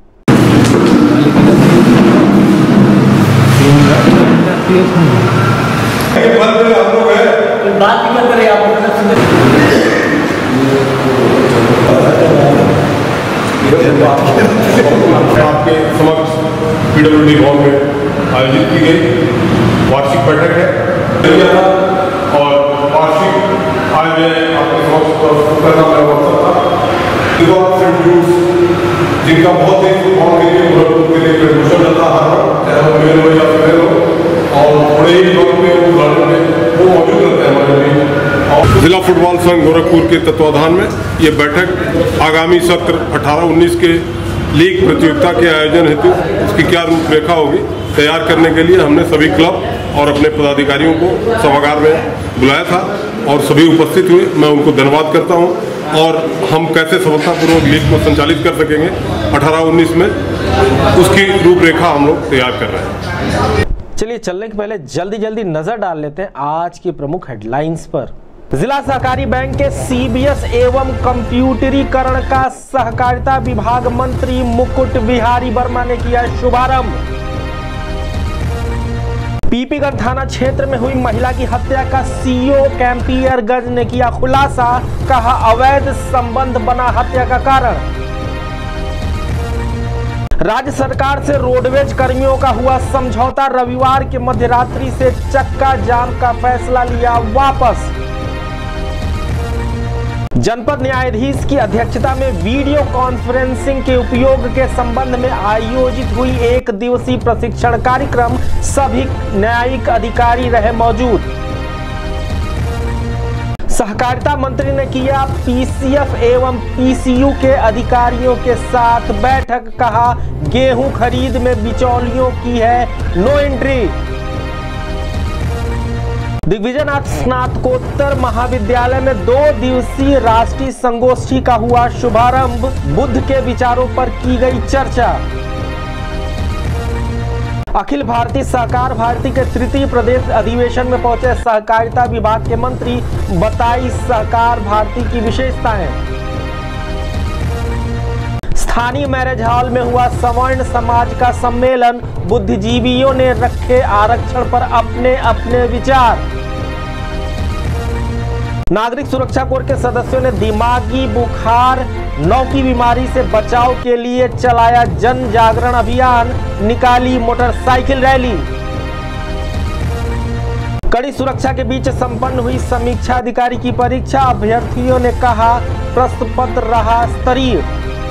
आपके समक्ष पीडब्ल्यूडी भवन में आयोजित की गई वार्षिक बैठक है और वार्षिक आय में आपके समक्ष प्रस्तुत करना मेरा मकसद था। जिनका बहुत ही भवन के लिए गोरखपुर के लिए प्रदूषण रहता है, चाहे वो मेल हो या फीमेल हो, और थोड़े ही वक्त में वो गार्डन में वो मौजूद रहते हैं हमारे लिए। जिला फुटबॉल संघ गोरखपुर के तत्वाधान में ये बैठक आगामी सत्र अठारह उन्नीस के लीग प्रतियोगिता के आयोजन हेतु इसकी क्या रूपरेखा होगी तैयार करने के लिए हमने सभी क्लब और अपने पदाधिकारियों को सभागार में बुलाया था और सभी उपस्थित हुए। मैं उनको धन्यवाद करता हूं और हम कैसे सफलतापूर्वक लीग को संचालित कर सकेंगे अठारह उन्नीस में, उसकी रूपरेखा हम लोग तैयार कर रहे हैं। चलिए चलने के पहले जल्दी जल्दी नजर डाल लेते हैं आज की प्रमुख हेडलाइंस पर। जिला सहकारी बैंक के सीबीएस एवं कंप्यूटरीकरण का सहकारिता विभाग मंत्री मुकुट बिहारी वर्मा ने किया शुभारंभ। पीपीगंज थाना क्षेत्र में हुई महिला की हत्या का सीओ कैंपियरगंज ने किया खुलासा, कहा अवैध संबंध बना हत्या का कारण। राज्य सरकार से रोडवेज कर्मियों का हुआ समझौता, रविवार के मध्यरात्रि से चक्का जाम का फैसला लिया वापस। जनपद न्यायाधीश की अध्यक्षता में वीडियो कॉन्फ्रेंसिंग के उपयोग के संबंध में आयोजित हुई एक दिवसीय प्रशिक्षण कार्यक्रम, सभी न्यायिक अधिकारी रहे मौजूद। सहकारिता मंत्री ने किया पीसीएफ एवं पीसीयू के अधिकारियों के साथ बैठक, कहा गेहूं खरीद में बिचौलियों की है नो एंट्री। दिग्विजय नाथ स्नातकोत्तर महाविद्यालय में दो दिवसीय राष्ट्रीय संगोष्ठी का हुआ शुभारंभ। बुद्ध के विचारों पर की गई चर्चा। अखिल भारतीय सहकार भारती के तृतीय प्रदेश अधिवेशन में पहुंचे सहकारिता विभाग के मंत्री, बताई सहकार भारती की विशेषताएं। स्थानीय मैरिज हॉल में हुआ सवर्ण समाज का सम्मेलन। बुद्धिजीवियों ने रखे आरक्षण पर अपने अपने विचार। नागरिक सुरक्षा कोर के सदस्यों ने दिमागी बुखार नौ की बीमारी से बचाव के लिए चलाया जन जागरण अभियान, निकाली मोटरसाइकिल रैली। कड़ी सुरक्षा के बीच संपन्न हुई समीक्षा अधिकारी की परीक्षा। अभ्यर्थियों ने कहा प्रश्न पत्र रहा स्तरीय।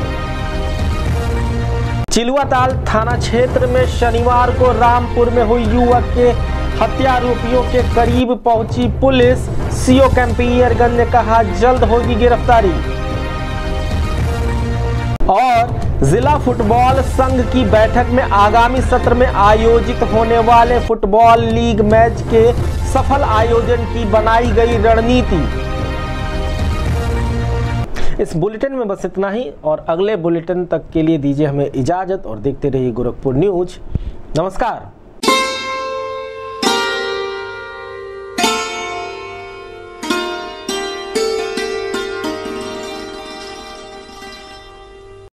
चिलुआताल थाना क्षेत्र में शनिवार को रामपुर में हुई युवक के हत्या आरोपियों के करीब पहुंची पुलिस। सीओ कैंपियरगंज ने कहा जल्द होगी गिरफ्तारी। और जिला फुटबॉल संघ की बैठक में आगामी सत्र में आयोजित होने वाले फुटबॉल लीग मैच के सफल आयोजन की बनाई गई रणनीति। इस बुलेटिन में बस इतना ही और अगले बुलेटिन तक के लिए दीजिए हमें इजाजत और देखते रहिए गोरखपुर न्यूज। नमस्कार।